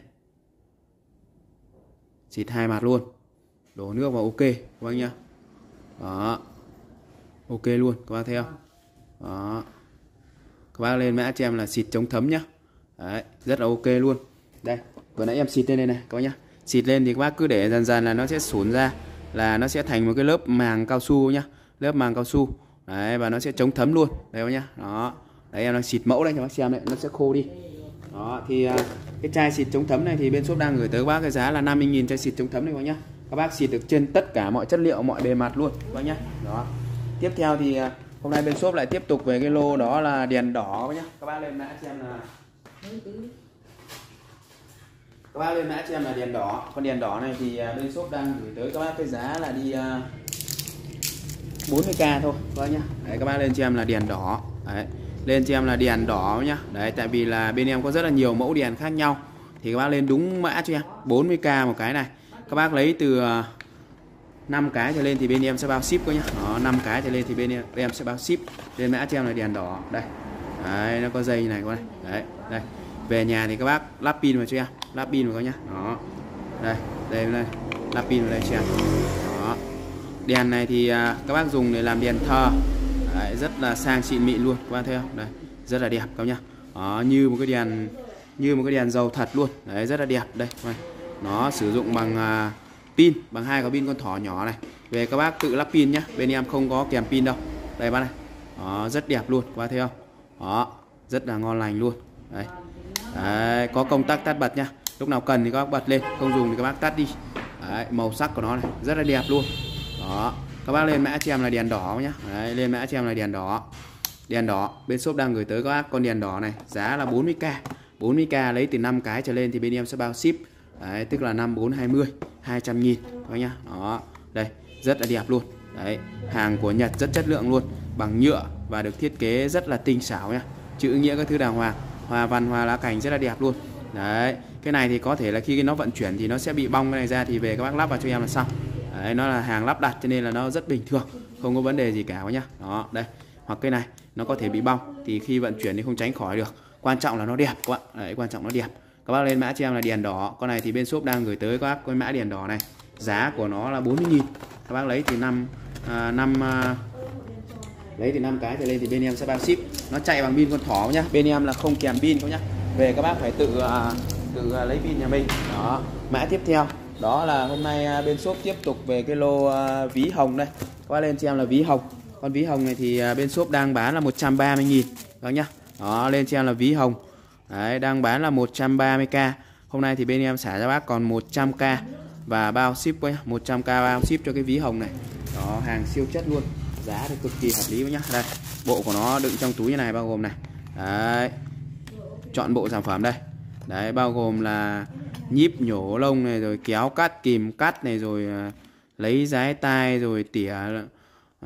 Xịt hai mặt luôn. Đổ nước vào ok các bác nhá. Đó. Ok luôn, các bác thấy không? Đó. Các bác lên mã cho em là xịt chống thấm nhá. Đấy, rất là ok luôn. Đây, vừa nãy em xịt lên đây này các bác nhá. Xịt lên thì các bác cứ để dần dần là nó sẽ sủn ra, là nó sẽ thành một cái lớp màng cao su nhá. Lớp màng cao su. Đấy, và nó sẽ chống thấm luôn. Đây các bác nhá. Đó. Đấy em đang xịt mẫu đây cho bác xem đấy, nó sẽ khô đi. Đó thì uh, cái chai xịt chống thấm này thì bên shop đang gửi tới các bác cái giá là năm mươi nghìn chai xịt chống thấm này các bác nhá. Các bác xịt được trên tất cả mọi chất liệu, mọi bề mặt luôn các bác nhá. Đó. Tiếp theo thì uh, hôm nay bên shop lại tiếp tục về cái lô đó là đèn đỏ các bác nhá. Các bác lên mã cho em là Các bác lên mã cho em là đèn đỏ. Con đèn đỏ này thì uh, bên shop đang gửi tới các bác cái giá là đi uh, bốn mươi k thôi các bác nhá. Đấy các bác lên cho em là đèn đỏ. Đấy. Lên cho em là đèn đỏ nhá. Đấy tại vì là bên em có rất là nhiều mẫu đèn khác nhau, thì các bác lên đúng mã cho em bốn mươi k một cái này. Các bác lấy từ năm cái trở lên thì bên em sẽ bao ship cơ nhá. Đó, năm cái trở lên thì bên em, bên em sẽ bao ship. Lên mã cho em là đèn đỏ. Đây. Đấy nó có dây như này các bác này. Đấy, đây. Về nhà thì các bác lắp pin vào cho em, lắp pin vào các nhá. Đó. Đây, đây đây. Lắp pin vào đây cho em. Đó. Đèn này thì các bác dùng để làm đèn thờ. Đấy, rất là sang xịn mịn luôn các bác thấy không? Đây, rất là đẹp các nhá. Đó, như một cái đèn như một cái đèn dầu thật luôn. Đấy, rất là đẹp đây. Nó sử dụng bằng uh, pin, bằng hai quả pin con thỏ nhỏ này. Về các bác tự lắp pin nhá. Bên em không có kèm pin đâu. Đây bác này. Đó, rất đẹp luôn các bác thấy không? Đó, rất là ngon lành luôn. Đây. Đấy, có công tắc tắt bật nhá. Lúc nào cần thì các bác bật lên, không dùng thì các bác tắt đi. Đấy, màu sắc của nó này rất là đẹp luôn. Đó. Các bác lên mã cho em là đèn đỏ nhá. Đấy, lên mã cho em là đèn đỏ. Đèn đỏ, bên shop đang gửi tới các bác con đèn đỏ này, giá là bốn mươi k. bốn mươi k lấy từ năm cái trở lên thì bên em sẽ bao ship. Đấy, tức là năm bốn hai mươi, hai trăm nghìn các bác nhá. Đó, đây, rất là đẹp luôn. Đấy, hàng của Nhật rất chất lượng luôn, bằng nhựa và được thiết kế rất là tinh xảo nhá. Chữ nghĩa các thứ đàng hoàng, hoa văn hoa lá cành rất là đẹp luôn. Đấy, cái này thì có thể là khi nó vận chuyển thì nó sẽ bị bong cái này ra, thì về các bác lắp vào cho em là xong. Đấy, nó là hàng lắp đặt cho nên là nó rất bình thường, không có vấn đề gì cả nhá. Đó, đây. Hoặc cái này nó có thể bị bong thì khi vận chuyển thì không tránh khỏi được. Quan trọng là nó đẹp các bạn. Đấy, quan trọng nó đẹp. Các bác lên mã cho em là đèn đỏ. Con này thì bên shop đang gửi tới các bác con mã đèn đỏ này. Giá của nó là bốn mươi nghìn. Các bác lấy từ năm à, năm à, lấy từ năm cái trở lên thì bên em sẽ bao ship. Nó chạy bằng pin con thỏ nhá. Bên em là không kèm pin các nhá. Về các bác phải tự à, tự à, lấy pin nhà mình. Đó, mã tiếp theo đó là hôm nay bên shop tiếp tục về cái lô uh, ví hồng đây. Các bác lên cho em là ví hồng. Con ví hồng này thì uh, bên shop đang bán là một trăm ba mươi nghìn các nhá. Đó, lên cho em là ví hồng. Đấy, đang bán là một trăm ba mươi k. Hôm nay thì bên em xả cho bác còn một trăm k và bao ship quá nhá. một trăm k bao ship cho cái ví hồng này. Đó, hàng siêu chất luôn. Giá thì cực kỳ hợp lý quá nhá. Đây, bộ của nó đựng trong túi như này bao gồm này. Đấy. Chọn bộ sản phẩm đây. Đấy, bao gồm là nhíp nhổ lông này, rồi kéo cắt, kìm cắt này, rồi uh, lấy dái tai, rồi tỉa uh,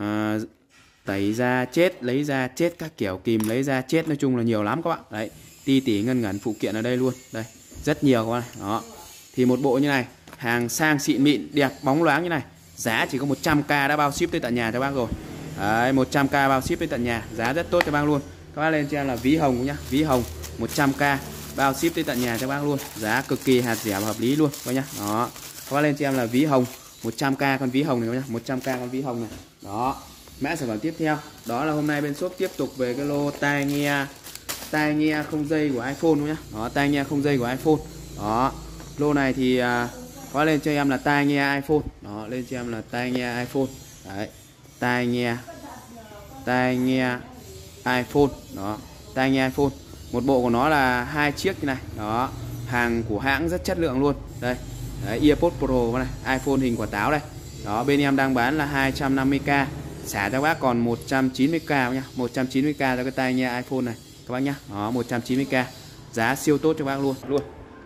tẩy da chết, lấy da chết các kiểu, kìm lấy da chết, nói chung là nhiều lắm các bạn. Đấy, ti tỉ ngân ngẩn phụ kiện ở đây luôn. Đây, rất nhiều các bạn. Đó. Thì một bộ như này, hàng sang xịn mịn, đẹp, bóng loáng như này, giá chỉ có một trăm k đã bao ship tới tận nhà cho bác rồi. Đấy, một trăm k bao ship tới tận nhà, giá rất tốt cho bác luôn. Các bác lên cho em là ví hồng nhá, ví hồng một trăm k bao ship tới tận nhà cho bác luôn, giá cực kỳ hạt rẻ và hợp lý luôn các nhá. Đó, các bác lên cho em là ví hồng một trăm k, con ví hồng này các nhá, một trăm k con ví hồng này. Đó, mã sản phẩm tiếp theo đó là hôm nay bên shop tiếp tục về cái lô tai nghe tai nghe không dây của iPhone nhá. Đó, tai nghe không dây của iPhone. Đó, lô này thì à, có lên cho em là tai nghe iPhone. Đó, lên cho em là tai nghe iPhone. Đấy, tai nghe tai nghe iPhone. Đó, tai nghe iPhone. Một bộ của nó là hai chiếc như này. Đó, hàng của hãng rất chất lượng luôn. Đây, đấy, AirPods Pro này, iPhone hình quả táo đây. Đó, bên em đang bán là hai trăm năm mươi k, xả cho bác còn một trăm chín mươi k nhá, một trăm chín mươi k cho cái tai nghe iPhone này các bác nhá. Đó, một trăm chín mươi k, giá siêu tốt cho bác luôn luôn.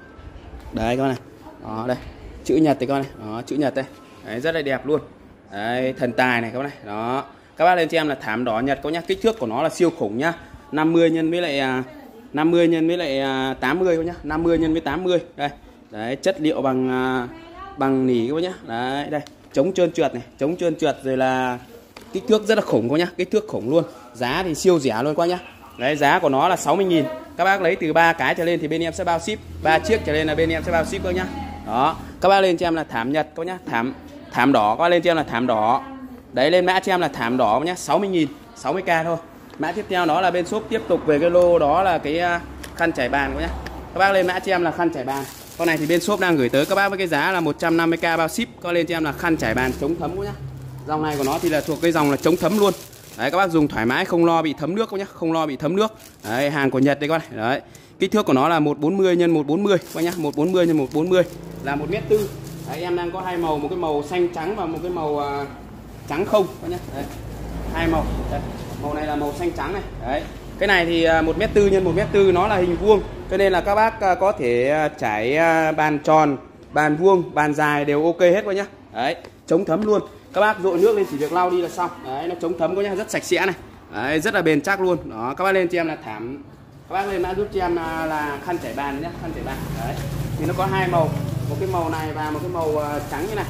Đấy các bác này. Đó đây, chữ Nhật thì các bác này. Đó, chữ Nhật đây. Đấy, rất là đẹp luôn. Đấy, thần tài này các bác này. Đó, các bác lên cho em là thảm đỏ Nhật các bác nhá. Kích thước của nó là siêu khủng nhá. năm mươi nhân với lại năm mươi nhân với lại tám mươi các bác nhá. năm mươi nhân với tám mươi. Đây. Đấy, chất liệu bằng bằng nỉ các bác nhá. Đấy, đây, chống trơn trượt này, chống trơn trượt rồi là kích thước rất là khủng các bác nhá, kích thước khủng luôn. Giá thì siêu rẻ luôn các bác nhá. Đấy, giá của nó là sáu mươi nghìn. Các bác lấy từ ba cái trở lên thì bên em sẽ bao ship, ba chiếc trở lên là bên em sẽ bao ship các bác nhá. Đó, các bác lên cho em là thảm Nhật các bác nhá, thảm thảm đỏ, các bác lên cho em là thảm đỏ. Đấy, lên mã cho em là thảm đỏ nhá, sáu mươi nghìn, sáu mươi k thôi. Mã tiếp theo đó là bên shop tiếp tục về cái lô đó là cái khăn trải bàn các bác nhá. Các bác lên mã cho em là khăn trải bàn. Con này thì bên shop đang gửi tới các bác với cái giá là một trăm năm mươi k bao ship. Có lên cho em là khăn trải bàn chống thấm các nhá. Dòng này của nó thì là thuộc cái dòng là chống thấm luôn. Đấy, các bác dùng thoải mái, không lo bị thấm nước các nhá, không lo bị thấm nước. Đấy, hàng của Nhật đây các bác này. Đấy, kích thước của nó là một trăm bốn mươi nhân một trăm bốn mươi các nhá, một trăm bốn mươi nhân một trăm bốn mươi là một mét tư. Đấy, em đang có hai màu, một cái màu xanh trắng và một cái màu uh, trắng không các nhá. Đấy, hai màu. Đấy, màu này là màu xanh trắng này. Đấy, cái này thì một mét tư nhân một mét tư nó là hình vuông, cho nên là các bác có thể trải bàn tròn, bàn vuông, bàn dài đều ok hết các nhá. Đấy, chống thấm luôn. Các bác dội nước lên chỉ việc lau đi là xong. Đấy, nó chống thấm các nhá, rất sạch sẽ này. Đấy, rất là bền chắc luôn. Đó, các bác lên cho em là thảm, các bác lên mã giúp cho em là, là khăn trải bàn nhá, khăn trải bàn. Đấy, thì nó có hai màu, một cái màu này và một cái màu trắng như này.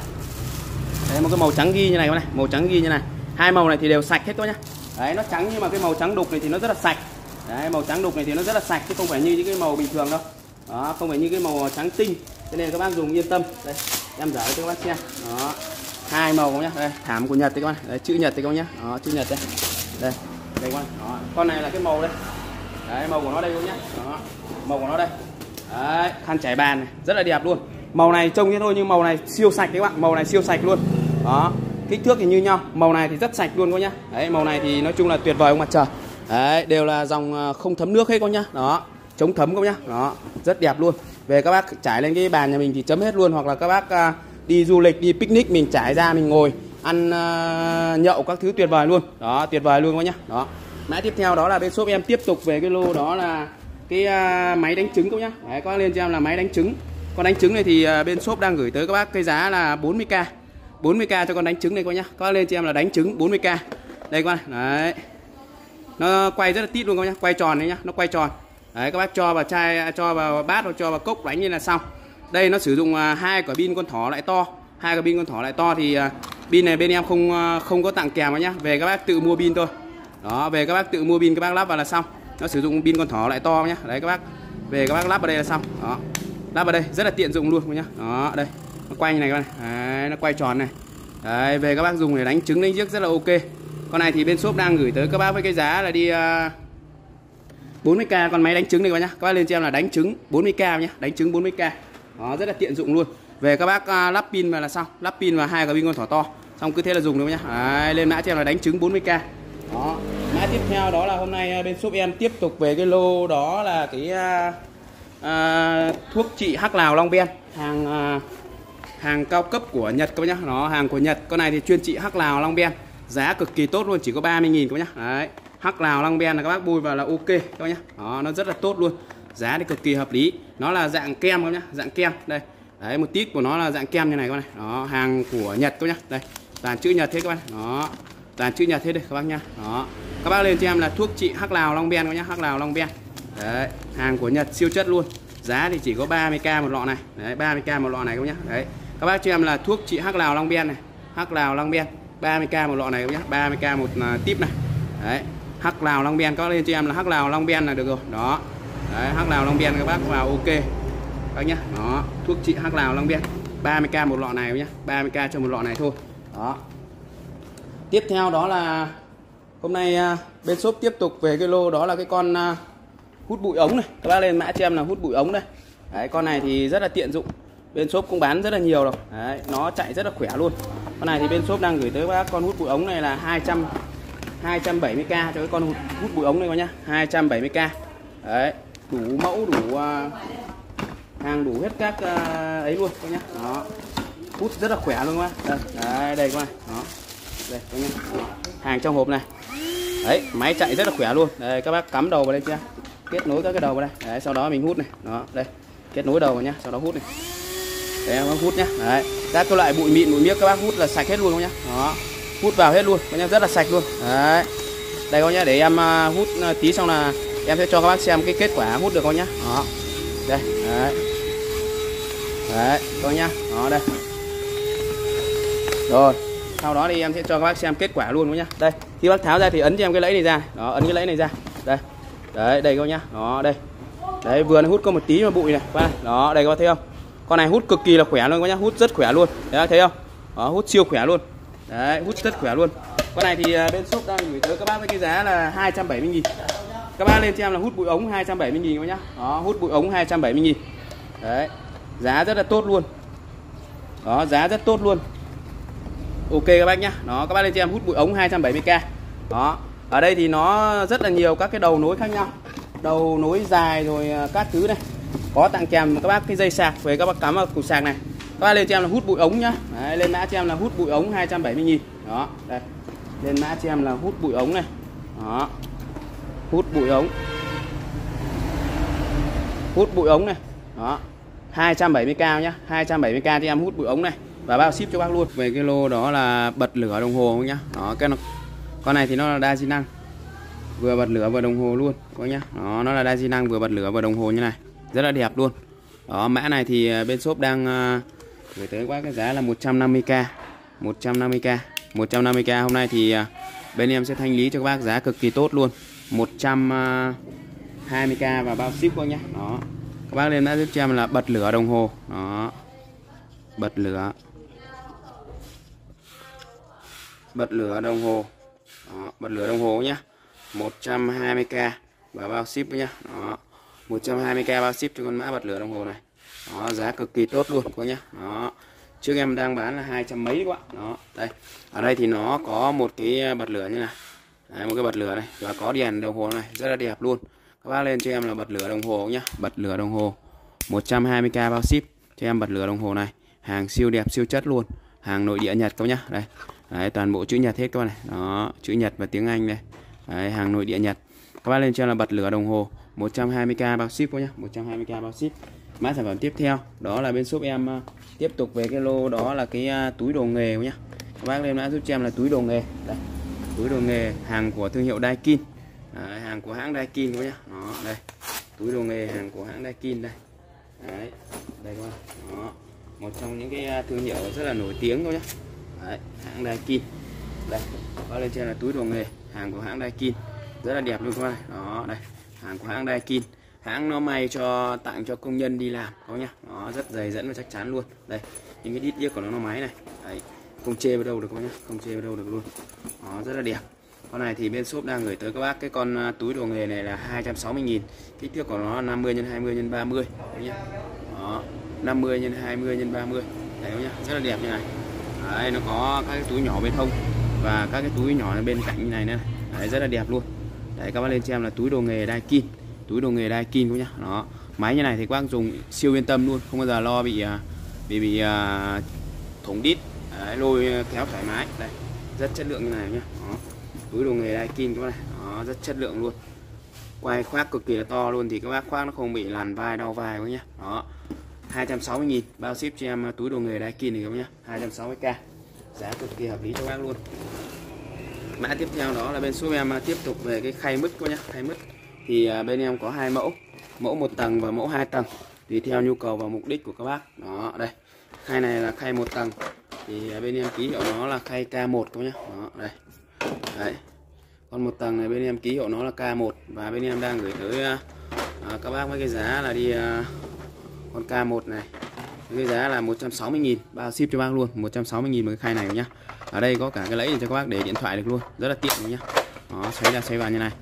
Đấy, một cái màu trắng ghi như này các bác này, màu trắng ghi như này. Hai màu này thì đều sạch hết các nhá. Đấy, nó trắng nhưng mà cái màu trắng đục này thì nó rất là sạch. Đấy, màu trắng đục này thì nó rất là sạch chứ không phải như những cái màu bình thường đâu. Đó, không phải như cái màu trắng tinh. Cho nên các bác dùng yên tâm. Đây, em dở cho các bác xem. Đó, hai màu nhá. Đây, thảm của Nhật đấy các bác. Đấy, chữ Nhật đấy các bác nhá. Đó, chữ Nhật đây. Đây, đây các bác. Đó, con này là cái màu đây. Đấy, màu của nó đây các bác nhá. Đó, màu của nó đây. Đấy, khăn trải bàn này, rất là đẹp luôn. Màu này trông thế thôi nhưng màu này siêu sạch đấy các bạn. Màu này siêu sạch luôn. Đó, kích thước thì như nhau, màu này thì rất sạch luôn các nhá. Đấy, màu này thì nói chung là tuyệt vời không mặt trời. Đấy, đều là dòng không thấm nước hết các nhá. Đó, chống thấm các nhá. Đó, rất đẹp luôn. Về các bác trải lên cái bàn nhà mình thì chấm hết luôn, hoặc là các bác uh, đi du lịch, đi picnic mình trải ra mình ngồi ăn uh, nhậu các thứ tuyệt vời luôn. Đó, tuyệt vời luôn các nhá. Đó. Mã tiếp theo đó là bên shop em tiếp tục về cái lô đó là cái uh, máy đánh trứng các nhá. Đấy, có lên cho em là máy đánh trứng. Con đánh trứng này thì uh, bên shop đang gửi tới các bác cái giá là bốn mươi k. bốn mươi k cho con đánh trứng này các nhá. Có lên cho em là đánh trứng bốn mươi k. Đây các bạn. Đấy. Nó quay rất là tít luôn các nhá, quay tròn đấy nhá, nó quay tròn. Đấy, các bác cho vào chai, cho vào bát hoặc cho vào cốc đánh như là xong. Đây nó sử dụng uh, hai quả pin con thỏ lại to, hai quả pin con thỏ lại to thì uh, pin này bên em không uh, không có tặng kèm nhá, về các bác tự mua pin thôi. Đó, về các bác tự mua pin các bác lắp vào là xong. Nó sử dụng pin con thỏ lại to nhá. Đấy các bác. Về các bác lắp vào đây là xong. Đó. Lắp vào đây rất là tiện dụng luôn các nhá. Đó, đây. Nó quay như này các bạn này. Đấy, nó quay tròn này. Đấy, về các bác dùng để đánh trứng đánh giếc rất là ok. Con này thì bên shop đang gửi tới các bác với cái giá là đi uh, bốn mươi k con máy đánh trứng này các bác nhá. Các bác lên cho em là đánh trứng bốn mươi k nhá, đánh trứng bốn mươi k. Đó, rất là tiện dụng luôn. Về các bác uh, lắp pin vào là xong, lắp pin vào hai cái pin con thỏ to. Xong cứ thế là dùng được nhá. Đấy, lên mã cho em là đánh trứng bốn mươi k. Đó. Mã tiếp theo đó là hôm nay bên shop em tiếp tục về cái lô đó là cái uh, uh, thuốc trị hắc lào Long Ben, hàng uh, hàng cao cấp của Nhật các bác nhá. Nó hàng của Nhật. Con này thì chuyên trị hắc lào Long Ben. Giá cực kỳ tốt luôn, chỉ có ba mươi nghìn các bác nhá. Đấy. Hắc lào Long Ben là các bác bôi vào là ok các bác nhá. Đó, nó rất là tốt luôn. Giá thì cực kỳ hợp lý. Nó là dạng kem các bác nhá, dạng kem. Đây. Đấy, một tít của nó là dạng kem như này các bác này. Đó, hàng của Nhật các bác nhá. Đây. Toàn chữ Nhật thế các bác. Đó. Toàn chữ Nhật thế đây các bác nhá. Đó. Các bác lên cho em là thuốc trị hắc lào Long Ben các bác nhá, hắc lào Long Ben. Đấy, hàng của Nhật siêu chất luôn. Giá thì chỉ có ba mươi k một lọ này. Đấy, ba mươi k một lọ này các bác nhá. Đấy. Các bác cho em là thuốc trị hắc lào Long Ben này. Hắc lào Long Ben. ba mươi k một lọ này các bác nhá, ba mươi k một uh, tip này. Đấy, hắc lào Long Ben, có lên cho em là hắc lào Long Ben là được rồi. Đó. Đấy, hắc lào Long Ben các bác vào ok. Các nhá. Đó, thuốc trị hắc lào Long Ben. ba mươi k một lọ này nhá, ba mươi k cho một lọ này thôi. Đó. Tiếp theo đó là hôm nay uh, bên shop tiếp tục về cái lô đó là cái con uh, hút bụi ống này, các bác lên mã cho em là hút bụi ống đây. Đấy, con này thì rất là tiện dụng, bên shop cũng bán rất là nhiều rồi. Đấy, nó chạy rất là khỏe luôn. Con này thì bên shop đang gửi tới các bác con hút bụi ống này là hai trăm hai trăm bảy mươi k cho cái con hút, hút bụi ống này các nhá, hai trăm bảy mươi k. Đấy, đủ mẫu, đủ uh, hàng, đủ hết các uh, ấy luôn các nhá. Đó, hút rất là khỏe luôn các bác. Đây, đây các bác. Đó, đây các nhá. Đó. Hàng trong hộp này. Đấy, máy chạy rất là khỏe luôn. Đây, các bác cắm đầu vào đây chưa, kết nối các cái đầu vào đây. Đấy, sau đó mình hút này. Đó, đây, kết nối đầu vào nhá, sau đó hút này. Đấy, em hút nhá. Đấy, các cái loại bụi mịn, bụi miếc các bác hút là sạch hết luôn các nhá. Đó, hút vào hết luôn các nhá, rất là sạch luôn. Đấy, đây các nhá, để em uh, hút uh, tí xong là em sẽ cho các bác xem cái kết quả hút được các nhá. Đó, đây, đấy, đấy các nhá. Đó, đây. Rồi, sau đó thì em sẽ cho các bác xem kết quả luôn các nhá. Đây, khi bác tháo ra thì ấn cho em cái lẫy này ra. Đó, ấn cái lẫy này ra. Đây, đấy, đây các nhá. Đó, đây. Đấy, vừa hút có một tí mà bụi này. Đó, đây các bác thấy không? Con này hút cực kỳ là khỏe luôn các nhá, hút rất khỏe luôn. Đấy, thấy không? Đó, hút siêu khỏe luôn. Đấy, hút rất khỏe luôn. Con này thì bên shop đang gửi tới các bác với cái giá là hai trăm bảy mươi nghìn. Các bác lên cho em là hút bụi ống hai trăm bảy mươi nghìn các nhá. Đó, hút bụi ống hai trăm bảy mươi nghìn. Đấy, giá rất là tốt luôn. Đó, giá rất tốt luôn. Ok các bác nhá. Đó, các bác lên cho em hút bụi ống hai trăm bảy mươi k. Đó, ở đây thì nó rất là nhiều các cái đầu nối khác nhau, đầu nối dài rồi các thứ này, có tặng kèm các bác cái dây sạc về các bác cắm vào cục sạc này. Các bác lên cho em là hút bụi ống nhá. Đấy, lên mã cho em là hút bụi ống hai trăm bảy mươi nghìn. Đó, đây, lên mã cho em là hút bụi ống này. Đó, hút bụi ống, hút bụi ống này. Đó, hai trăm bảy mươi k nhá, hai trăm bảy mươi k cho em hút bụi ống này và bao ship cho bác luôn. Về cái lô đó là bật lửa đồng hồ nhá. Đó, cái nó, con này thì nó là đa di năng, vừa bật lửa vừa đồng hồ luôn các nhá. Đó, nó là đa di năng vừa bật lửa vừa đồng hồ như này, rất là đẹp luôn. Đó, mã này thì bên shop đang uh, gửi tới quá cái giá là một trăm năm mươi k, một trăm năm mươi k, một trăm năm mươi k. Hôm nay thì uh, bên em sẽ thanh lý cho các bác giá cực kỳ tốt luôn, một trăm hai mươi k và bao ship các nhá. Đó, các bác lên mã giúp cho em là bật lửa đồng hồ. Đó, bật lửa, bật lửa đồng hồ. Đó, bật lửa đồng hồ nhá, một trăm hai mươi k và bao ship nhá. Đó, một trăm hai mươi k bao ship cho con mã bật lửa đồng hồ này. Đó, giá cực kỳ tốt luôn các nhá. Đó, trước em đang bán là hai trăm mấy các bạn. Đó, đây, ở đây thì nó có một cái bật lửa như này. Đấy, một cái bật lửa này và có đèn đồng hồ này, rất là đẹp luôn. Các bác lên cho em là bật lửa đồng hồ nhá, bật lửa đồng hồ một trăm hai mươi k bao ship cho em bật lửa đồng hồ này. Hàng siêu đẹp, siêu chất luôn, hàng nội địa Nhật các nhá. Đây, đấy, toàn bộ chữ Nhật hết các bạn này. Đó, chữ Nhật và tiếng Anh đây. Đấy, hàng nội địa Nhật. Các bác lên cho em là bật lửa đồng hồ một trăm hai mươi k bao ship các nhá, một trăm hai mươi k bao ship. Mã sản phẩm tiếp theo đó là bên shop em uh, tiếp tục về cái lô đó là cái uh, túi đồ nghề nhá. Các bác lên mã giúp cho em là túi đồ nghề. Đây, túi đồ nghề hàng của thương hiệu Daikin. Đấy, hàng của hãng Daikin các nhá. Đó, đây, túi đồ nghề hàng của hãng Daikin đây. Đấy, đây các bạn. Đó, một trong những cái thương hiệu rất là nổi tiếng các nhá. Đấy, hãng Daikin. Đây, các bác lên trên là túi đồ nghề hàng của hãng Daikin, rất là đẹp luôn các bạn. Đó, đây, hàng của hãng Daikin. Hãng nó may cho tặng cho công nhân đi làm có nhá. Nó rất dày dẫn và chắc chắn luôn. Đây, những cái đít điếc của nó nó máy này. Đấy, không chê vào đâu được các nhá, không chê vào đâu được luôn. Nó rất là đẹp. Con này thì bên shop đang gửi tới các bác cái con túi đồ nghề này là hai trăm sáu mươi nghìn. Kích thước của nó năm mươi nhân hai mươi nhân ba mươi đấy nhá. Đó, năm mươi nhân hai mươi nhân ba mươi. Đấy nhá, rất là đẹp như này. Đấy, nó có các cái túi nhỏ bên hông và các cái túi nhỏ bên cạnh như này nữa. Đấy, rất là đẹp luôn. Đấy, các bác lên cho em là túi đồ nghề Daikin, túi đồ nghề Daikin các nhá. Đó, máy như này thì các bác dùng siêu yên tâm luôn, không bao giờ lo bị bị bị uh, thủng đít. Đấy, lôi kéo thoải mái. Đây, rất chất lượng như này nhá. Đó, túi đồ nghề Daikin các bác này. Đó, rất chất lượng luôn, quay khoác cực kỳ là to luôn thì các bác khoác nó không bị lằn vai đau vai các nhá. Đó, hai trăm sáu mươi nghìn bao ship cho em túi đồ nghề Daikin này các nhá, hai trăm sáu mươi k, giá cực kỳ hợp lý cho các bác luôn. Mã tiếp theo đó là bên shop em tiếp tục về cái khay mứt các nhá. Khay mứt thì bên em có hai mẫu, mẫu một tầng và mẫu hai tầng tùy theo nhu cầu và mục đích của các bác. Đó, đây, khay này là khay một tầng thì bên em ký hiệu nó là khay K một các nhá. Đó, đây, đấy, còn một tầng này bên em ký hiệu nó là K một và bên em đang gửi tới à, các bác với cái giá là đi à, con K một này cái giá là một trăm sáu mươi nghìn bao ship cho bác luôn, một trăm sáu mươi nghìn một cái khay này nhá. Ở đây có cả cái lẫy để cho các bác để điện thoại được luôn, rất là tiện nhá. Đó, xoay ra xoay vào như này.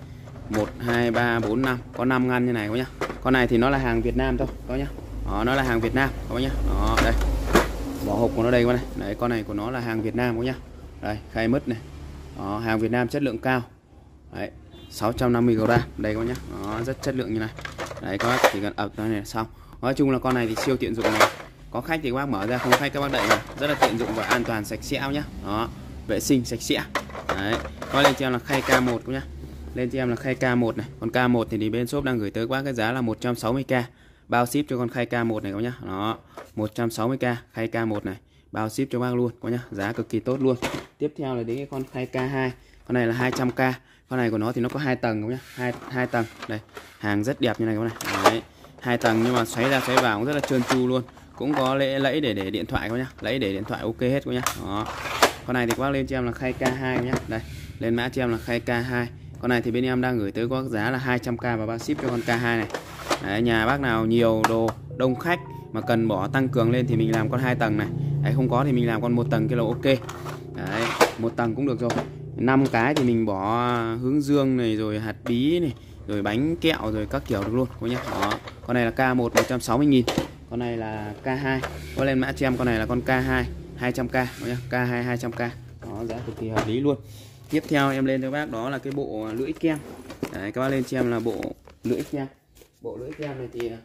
một hai ba bốn năm, có năm ngăn như này các nhá. Con này thì nó là hàng Việt Nam thôi các nhá. Đó, nó là hàng Việt Nam các nhá. Đó, đây. Vỏ hộp của nó đây các này. Đấy, con này của nó là hàng Việt Nam các nhá. Đây, khay mứt này. Đó, hàng Việt Nam chất lượng cao. Đấy, sáu trăm năm mươi gram đây các nhá. Đó, rất chất lượng như này. Đấy, các bác chỉ cần ập nó này là xong. Nói chung là con này thì siêu tiện dụng này. Có khách thì các bác mở ra, không khách các bác đậy vào. Rất là tiện dụng và an toàn sạch sẽ nhá. Đó, vệ sinh sạch sẽ. Đấy, có lên cho em là khay K một các nhá. Lên cho em là khay K một này. Còn K một thì, thì bên shop đang gửi tới các bác cái giá là một trăm sáu mươi k. Bao ship cho con khay K một này các nhá. Đó, một trăm sáu mươi k khay K một này. Bao ship cho bác luôn các nhá. Giá cực kỳ tốt luôn. Tiếp theo là đến cái con khay K hai. Con này là hai trăm k. Con này của nó thì nó có hai tầng các nhá. Hai hai tầng. Đây, hàng rất đẹp như này các này. Đấy, hai tầng nhưng mà xoáy ra xoáy vào cũng rất là trơn tru luôn. Cũng có lẫy lẫy để để điện thoại các nhá. Lẫy để điện thoại ok hết các nhá. Đó. Con này thì các bác lên cho em là khay K hai nhá. Đây, lên mã cho em là khay K hai. Con này thì bên em đang gửi tới có giá là hai trăm k và bao ship cho con K hai này. Đấy, nhà bác nào nhiều đồ, đông khách mà cần bỏ tăng cường lên thì mình làm con hai tầng này. Đấy, không có thì mình làm con một tầng cái là ok. Đấy, một tầng cũng được rồi. năm cái thì mình bỏ hướng dương này, rồi hạt bí này, rồi bánh kẹo, rồi các kiểu được luôn các nhá. Đó. Con này là K một một trăm sáu mươi nghìn. Con này là K hai. Có lên mã cho em con này là con K hai hai trăm k nhá. K hai hai trăm k. Đó, giá cực kỳ hợp lý luôn. Tiếp theo em lên cho bác đó là cái bộ lưỡi kem. Đấy, các bác lên cho em là bộ lưỡi kem. Bộ lưỡi kem này thì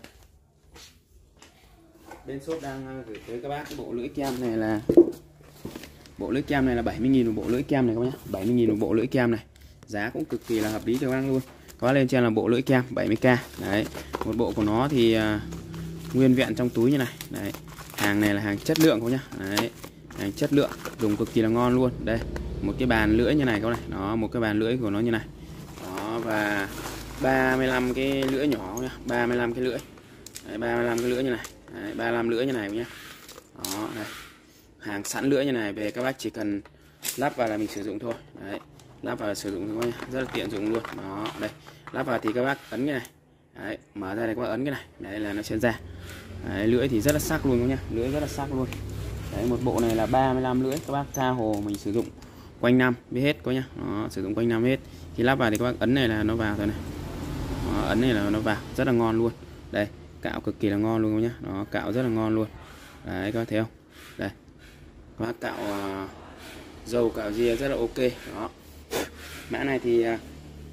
bên shop đang gửi tới các bác cái bộ lưỡi kem này là bộ lưỡi kem này là bảy mươi nghìn một bộ lưỡi kem này các bác nhá. bảy mươi nghìn một bộ lưỡi kem này. Giá cũng cực kỳ là hợp lý cho các bác luôn. Các bác lên cho em là bộ lưỡi kem bảy mươi k. Đấy, một bộ của nó thì uh, nguyên vẹn trong túi như này. Đấy, hàng này là hàng chất lượng các bác nhá. Đấy, hàng chất lượng, dùng cực kỳ là ngon luôn. Đây, một cái bàn lưỡi như này các bác này. Đó, một cái bàn lưỡi của nó như này. Đó, và ba mươi lăm cái lưỡi nhỏ nhá, ba mươi lăm cái lưỡi. Đấy, ba mươi lăm cái lưỡi như này. Đấy, ba mươi lăm lưỡi như này nhá. Đó, đây. Hàng sẵn lưỡi như này về các bác chỉ cần lắp vào là mình sử dụng thôi. Đấy, lắp vào là sử dụng thôi nhá, rất là tiện dụng luôn. Đó, đây. Lắp vào thì các bác ấn cái này. Đấy, mở ra đây các bác ấn cái này. Đấy là nó sẽ ra. Đấy, lưỡi thì rất là sắc luôn các nhá, lưỡi rất là sắc luôn. Đấy, một bộ này là ba mươi lăm lưỡi, các bác tha hồ mình sử dụng quanh năm biết hết có nhá. Đó, sử dụng quanh năm hết. Khi lắp vào thì các bác ấn này là nó vào thôi này. Đó, ấn này là nó vào, rất là ngon luôn. Đây, cạo cực kỳ là ngon luôn nhá. Đó, cạo rất là ngon luôn. Đấy, các bác thấy không? Đây. Các bác cạo uh, dầu cạo ria rất là ok. Đó. Mã này thì uh,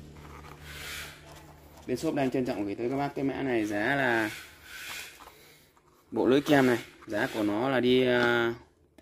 bên shop đang trân trọng gửi tới các bác cái mã này, giá là bộ lưỡi kem này, giá của nó là đi uh,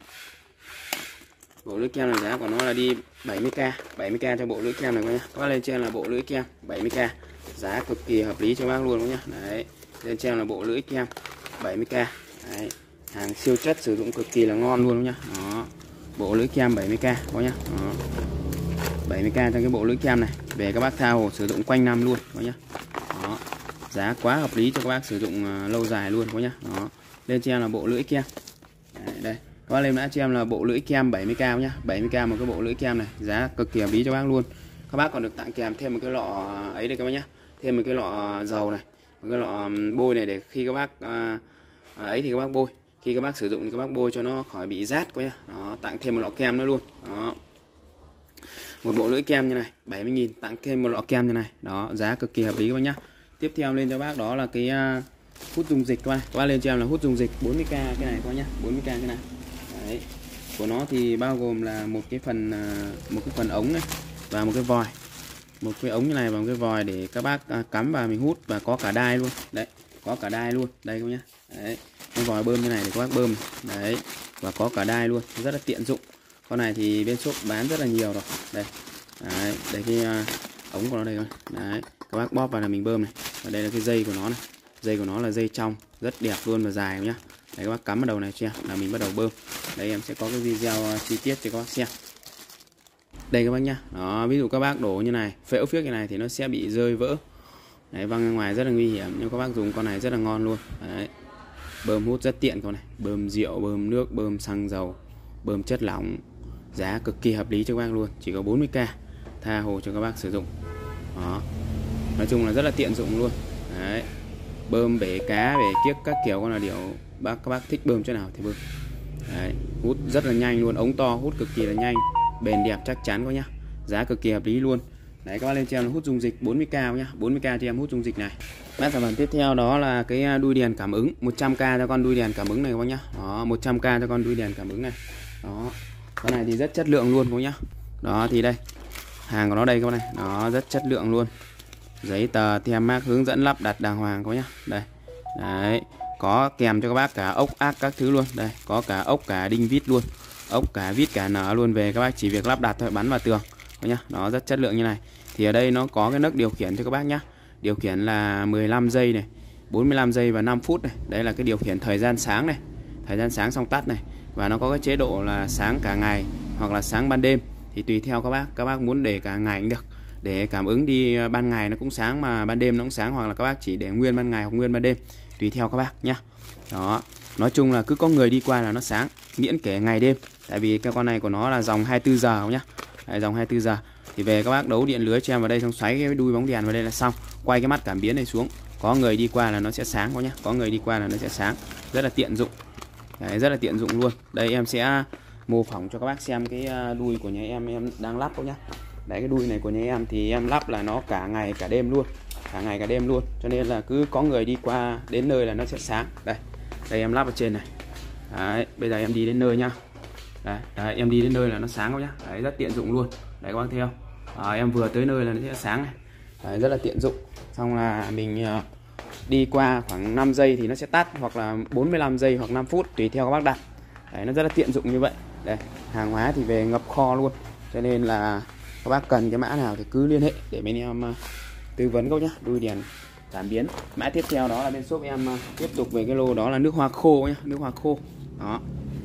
bộ lưỡi kem này giá của nó là đi bảy mươi k, bảy mươi k cho bộ lưỡi kem này các nhá. Các bác lên trên là bộ lưỡi kem bảy mươi k, giá cực kỳ hợp lý cho bác luôn các nhá. Đấy, lên trên là bộ lưỡi kem bảy mươi k. Đấy, hàng siêu chất, sử dụng cực kỳ là ngon luôn nhá. Đó, bộ lưỡi kem bảy mươi k các nhá. Đó, bảy mươi k cho cái bộ lưỡi kem này, về các bác tha hồ sử dụng quanh năm luôn các nhá. Đó, giá quá hợp lý cho các bác sử dụng uh, lâu dài luôn các nhá. Đó, lên cho em là bộ lưỡi kem. Đấy, đây, các bác lên mã cho em là bộ lưỡi kem bảy mươi k nhá, bảy mươi k một cái bộ lưỡi kem này, giá cực kỳ hợp lý cho bác luôn. Các bác còn được tặng kèm thêm một cái lọ ấy đây các bác nhá, thêm một cái lọ dầu này, một cái lọ bôi này để khi các bác uh, ấy thì các bác bôi, khi các bác sử dụng thì các bác bôi cho nó khỏi bị rát các nhá. Đó, tặng thêm một lọ kem nữa luôn. Đó, một bộ lưỡi kem như này bảy mươi nghìn, tặng thêm một lọ kem như này. Đó, giá cực kỳ hợp lý các bác nhá. Tiếp theo lên cho bác đó là cái uh, hút dung dịch các bác. Các bác lên cho em là hút dung dịch bốn mươi k cái này các bác nhá, bốn mươi k cái này. Đấy, của nó thì bao gồm là một cái phần uh, một cái phần ống này và một cái vòi, một cái ống như này và một cái vòi để các bác uh, cắm vào mình hút, và có cả đai luôn. Đấy, có cả đai luôn đây các bác nhá. Đấy, cái vòi bơm như này để các bác bơm. Đấy, và có cả đai luôn, rất là tiện dụng. Con này thì bên shop bán rất là nhiều rồi. Đây, đấy, đây cái uh, ống của nó đây thôi. Đấy, các bác bóp vào là mình bơm này. Và đây là cái dây của nó này, dây của nó là dây trong, rất đẹp luôn và dài nhá. Đấy, các bác cắm vào đầu này chưa là mình bắt đầu bơm. Đây em sẽ có cái video uh, chi tiết cho các bác xem. Đây các bác nhá. Đó, ví dụ các bác đổ như này, phễu phiếc như này thì nó sẽ bị rơi vỡ. Đấy, văng ra ngoài rất là nguy hiểm, nhưng các bác dùng con này rất là ngon luôn. Đấy, bơm hút rất tiện con này, bơm rượu, bơm nước, bơm xăng dầu, bơm chất lỏng, giá cực kỳ hợp lý cho các bác luôn, chỉ có bốn mươi k, tha hồ cho các bác sử dụng. Đó, nói chung là rất là tiện dụng luôn. Đấy, bơm bể cá, bể kiếc các kiểu, con là điều bác các bác thích bơm chỗ nào thì bơm. Đấy, hút rất là nhanh luôn, ống to hút cực kỳ là nhanh, bền đẹp chắc chắn quá nhá, giá cực kỳ hợp lý luôn. Đấy, các bác lên cho em là hút dung dịch bốn mươi k nhá, bốn mươi k cho em hút dung dịch này. Mã sản phẩm tiếp theo đó là cái đuôi đèn cảm ứng một trăm k cho con đuôi đèn cảm ứng này các bác nhá. Đó, một trăm k cho con đuôi đèn cảm ứng này. Đó. Con này thì rất chất lượng luôn các bác nhá. Đó thì đây. Hàng của nó đây các bác này. Nó rất chất lượng luôn. Giấy tờ tem mác hướng dẫn lắp đặt đàng hoàng các bác nhá. Đây. Đấy, có kèm cho các bác cả ốc ác các thứ luôn. Đây, có cả ốc cả đinh vít luôn. Ốc cả vít cả nở luôn, về các bác chỉ việc lắp đặt thôi, bắn vào tường các nhá. Nó rất chất lượng như này. Thì ở đây nó có cái nấc điều khiển cho các bác nhá. Điều khiển là mười lăm giây này, bốn mươi lăm giây và năm phút này. Đây là cái điều khiển thời gian sáng này, thời gian sáng xong tắt này. Và nó có cái chế độ là sáng cả ngày hoặc là sáng ban đêm. Thì tùy theo các bác, các bác muốn để cả ngày cũng được. Để cảm ứng đi ban ngày nó cũng sáng mà ban đêm nó cũng sáng, hoặc là các bác chỉ để nguyên ban ngày hoặc nguyên ban đêm, tùy theo các bác nhá. Đó, nói chung là cứ có người đi qua là nó sáng, miễn kể ngày đêm. Tại vì cái con này của nó là dòng hai mươi tư giờ nhá. Đấy, dòng hai mươi tư giờ. Thì về các bác đấu điện lưới cho em vào đây, xong xoáy cái đuôi bóng đèn vào đây là xong. Quay cái mắt cảm biến này xuống, có người đi qua là nó sẽ sáng quá nhá. Có người đi qua là nó sẽ sáng, rất là tiện dụng. Đấy, rất là tiện dụng luôn. Đây em sẽ mô phỏng cho các bác xem cái đuôi của nhà em em đang lắp nhá. Đấy, cái đuôi này của nhà em thì em lắp là nó cả ngày cả đêm luôn, cả ngày cả đêm luôn, cho nên là cứ có người đi qua đến nơi là nó sẽ sáng. Đây, đây em lắp ở trên này. Đấy, bây giờ em đi đến nơi nhá. Đấy, đấy, em đi đến nơi là nó sáng không nhá. Đấy, rất tiện dụng luôn. Đấy các bác thấy không? À, em vừa tới nơi là nó sẽ sáng này. Đấy, rất là tiện dụng. Xong là mình uh, đi qua khoảng năm giây thì nó sẽ tắt, hoặc là bốn mươi lăm giây hoặc năm phút tùy theo các bác đặt. Đấy, nó rất là tiện dụng như vậy. Đây, hàng hóa thì về ngập kho luôn, cho nên là các bác cần cái mã nào thì cứ liên hệ để bên em uh, tư vấn câu nhá. Đuôi đèn cảm biến. Mã tiếp theo đó là bên shop em uh, tiếp tục về cái lô đó là nước hoa khô nhá, nước hoa khô. Đó.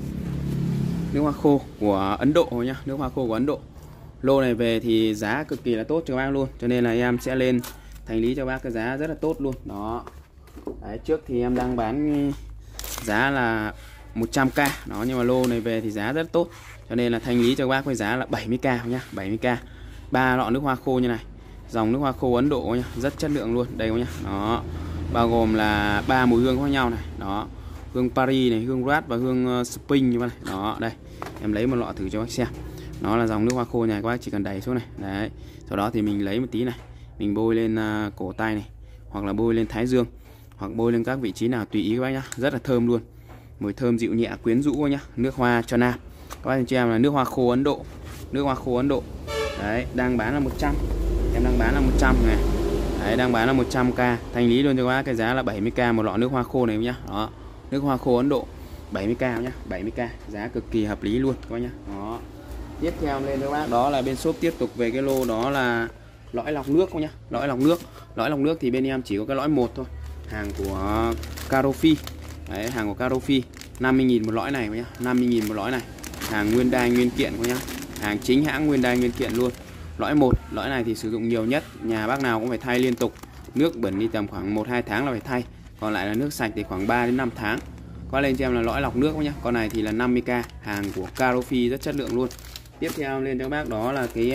Nước hoa khô của Ấn Độ nhá, nước hoa khô của Ấn Độ. Lô này về thì giá cực kỳ là tốt cho các bác luôn, cho nên là em sẽ lên thành lý cho bác cái giá rất là tốt luôn. Đó. Đấy, trước thì em đang bán giá là một trăm k đó, nhưng mà lô này về thì giá rất tốt, cho nên là thanh lý cho các bác với giá là bảy mươi k nhá, bảy mươi k. Ba lọ nước hoa khô như này. Dòng nước hoa khô Ấn Độ nhá, rất chất lượng luôn. Đây nhá. Đó. Bao gồm là ba mùi hương khác nhau này. Đó. Hương Paris này, hương Rat và hương uh, Spring như vậy. Đó, đây. Em lấy một lọ thử cho bác xem. Nó là dòng nước hoa khô này, các bác chỉ cần đẩy xuống này. Đấy. Sau đó thì mình lấy một tí này, mình bôi lên uh, cổ tay này, hoặc là bôi lên thái dương, hoặc bôi lên các vị trí nào tùy ý các bác nhá. Rất là thơm luôn. Mùi thơm dịu nhẹ quyến rũ nhá. Nước hoa cho nam. Các bác cho em là nước hoa khô Ấn Độ. Nước hoa khô Ấn Độ. Đấy, đang bán là một trăm. Em đang bán là một trăm này. Đấy, đang bán là một trăm k. Thanh lý luôn cho các bác cái giá là bảy mươi k một lọ nước hoa khô này nhá. Đó. Nước hoa khô Ấn Độ bảy mươi k nhá, bảy mươi k, giá cực kỳ hợp lý luôn các bác nhá. Đó. Tiếp theo lên các bác đó là bên shop tiếp tục về cái lô đó là lõi lọc nước nhá, lõi lọc nước. Lõi lọc nước thì bên em chỉ có cái lõi một thôi, hàng của Carofi. Đấy, hàng của Carofi, năm mươi nghìn một lõi này nhá, năm mươi nghìn một lõi này. Hàng nguyên đai nguyên kiện nhá. Hàng chính hãng nguyên đai nguyên kiện luôn. Lõi một, lõi này thì sử dụng nhiều nhất, nhà bác nào cũng phải thay liên tục. Nước bẩn đi tầm khoảng một hai tháng là phải thay. Còn lại là nước sạch thì khoảng ba đến năm tháng. Qua lên cho em là lõi lọc nước nhá. Con này thì là năm mươi k, hàng của Carofi, rất chất lượng luôn. Tiếp theo lên cho các bác đó là cái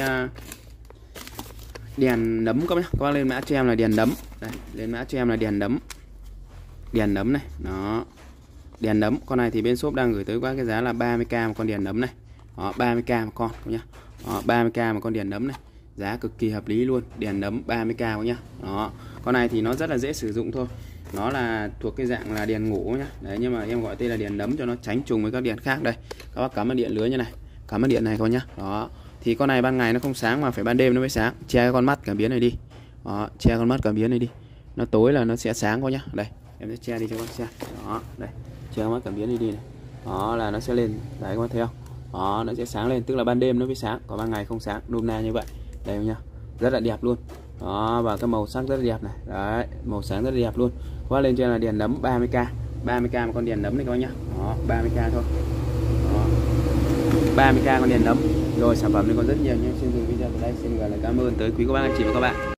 đèn nấm các bác nhá. Các bác lên mã cho em là đèn nấm. Đây, lên mã cho em là đèn nấm. Đèn nấm này, đó. Đèn nấm, con này thì bên shop đang gửi tới các cái giá là ba mươi k một con đèn nấm này. Đó, ba mươi k một con nhá. Đó, ba mươi k một con đèn nấm này. Giá cực kỳ hợp lý luôn, đèn nấm ba mươi k nhá. Đó. Con này thì nó rất là dễ sử dụng thôi. Nó là thuộc cái dạng là đèn ngủ nhá. Đấy, nhưng mà em gọi tên là đèn nấm cho nó tránh trùng với các đèn khác. Đây, các bác cắm vào điện lưới như này, cắm vào điện này thôi nhá. Đó. Thì con này ban ngày nó không sáng mà phải ban đêm nó mới sáng. Che cái con mắt cảm biến này đi. Đó, che con mắt cảm biến này đi. Nó tối là nó sẽ sáng thôi nhá. Đây, em sẽ che đi cho các bác xem. Đó, đây. Che con mắt cảm biến này đi này. Đó là nó sẽ lên. Đấy các bác thấy không? Đó, nó sẽ sáng lên, tức là ban đêm nó mới sáng, còn ban ngày không sáng, nôm na như vậy. Đây nhá. Rất là đẹp luôn. Đó, và cái màu sắc rất là đẹp này. Đấy, màu sáng rất là đẹp luôn. Qua lên trên là đèn nấm ba mươi k, ba mươi k một con đèn nấm này các bác nhá. Đó, ba mươi k thôi. Đó. ba mươi k con đèn nấm. Rồi sản phẩm này còn rất nhiều nhưng xin dừng video ở đây, xin gửi lời cảm ơn tới quý các bác anh chị và các bạn.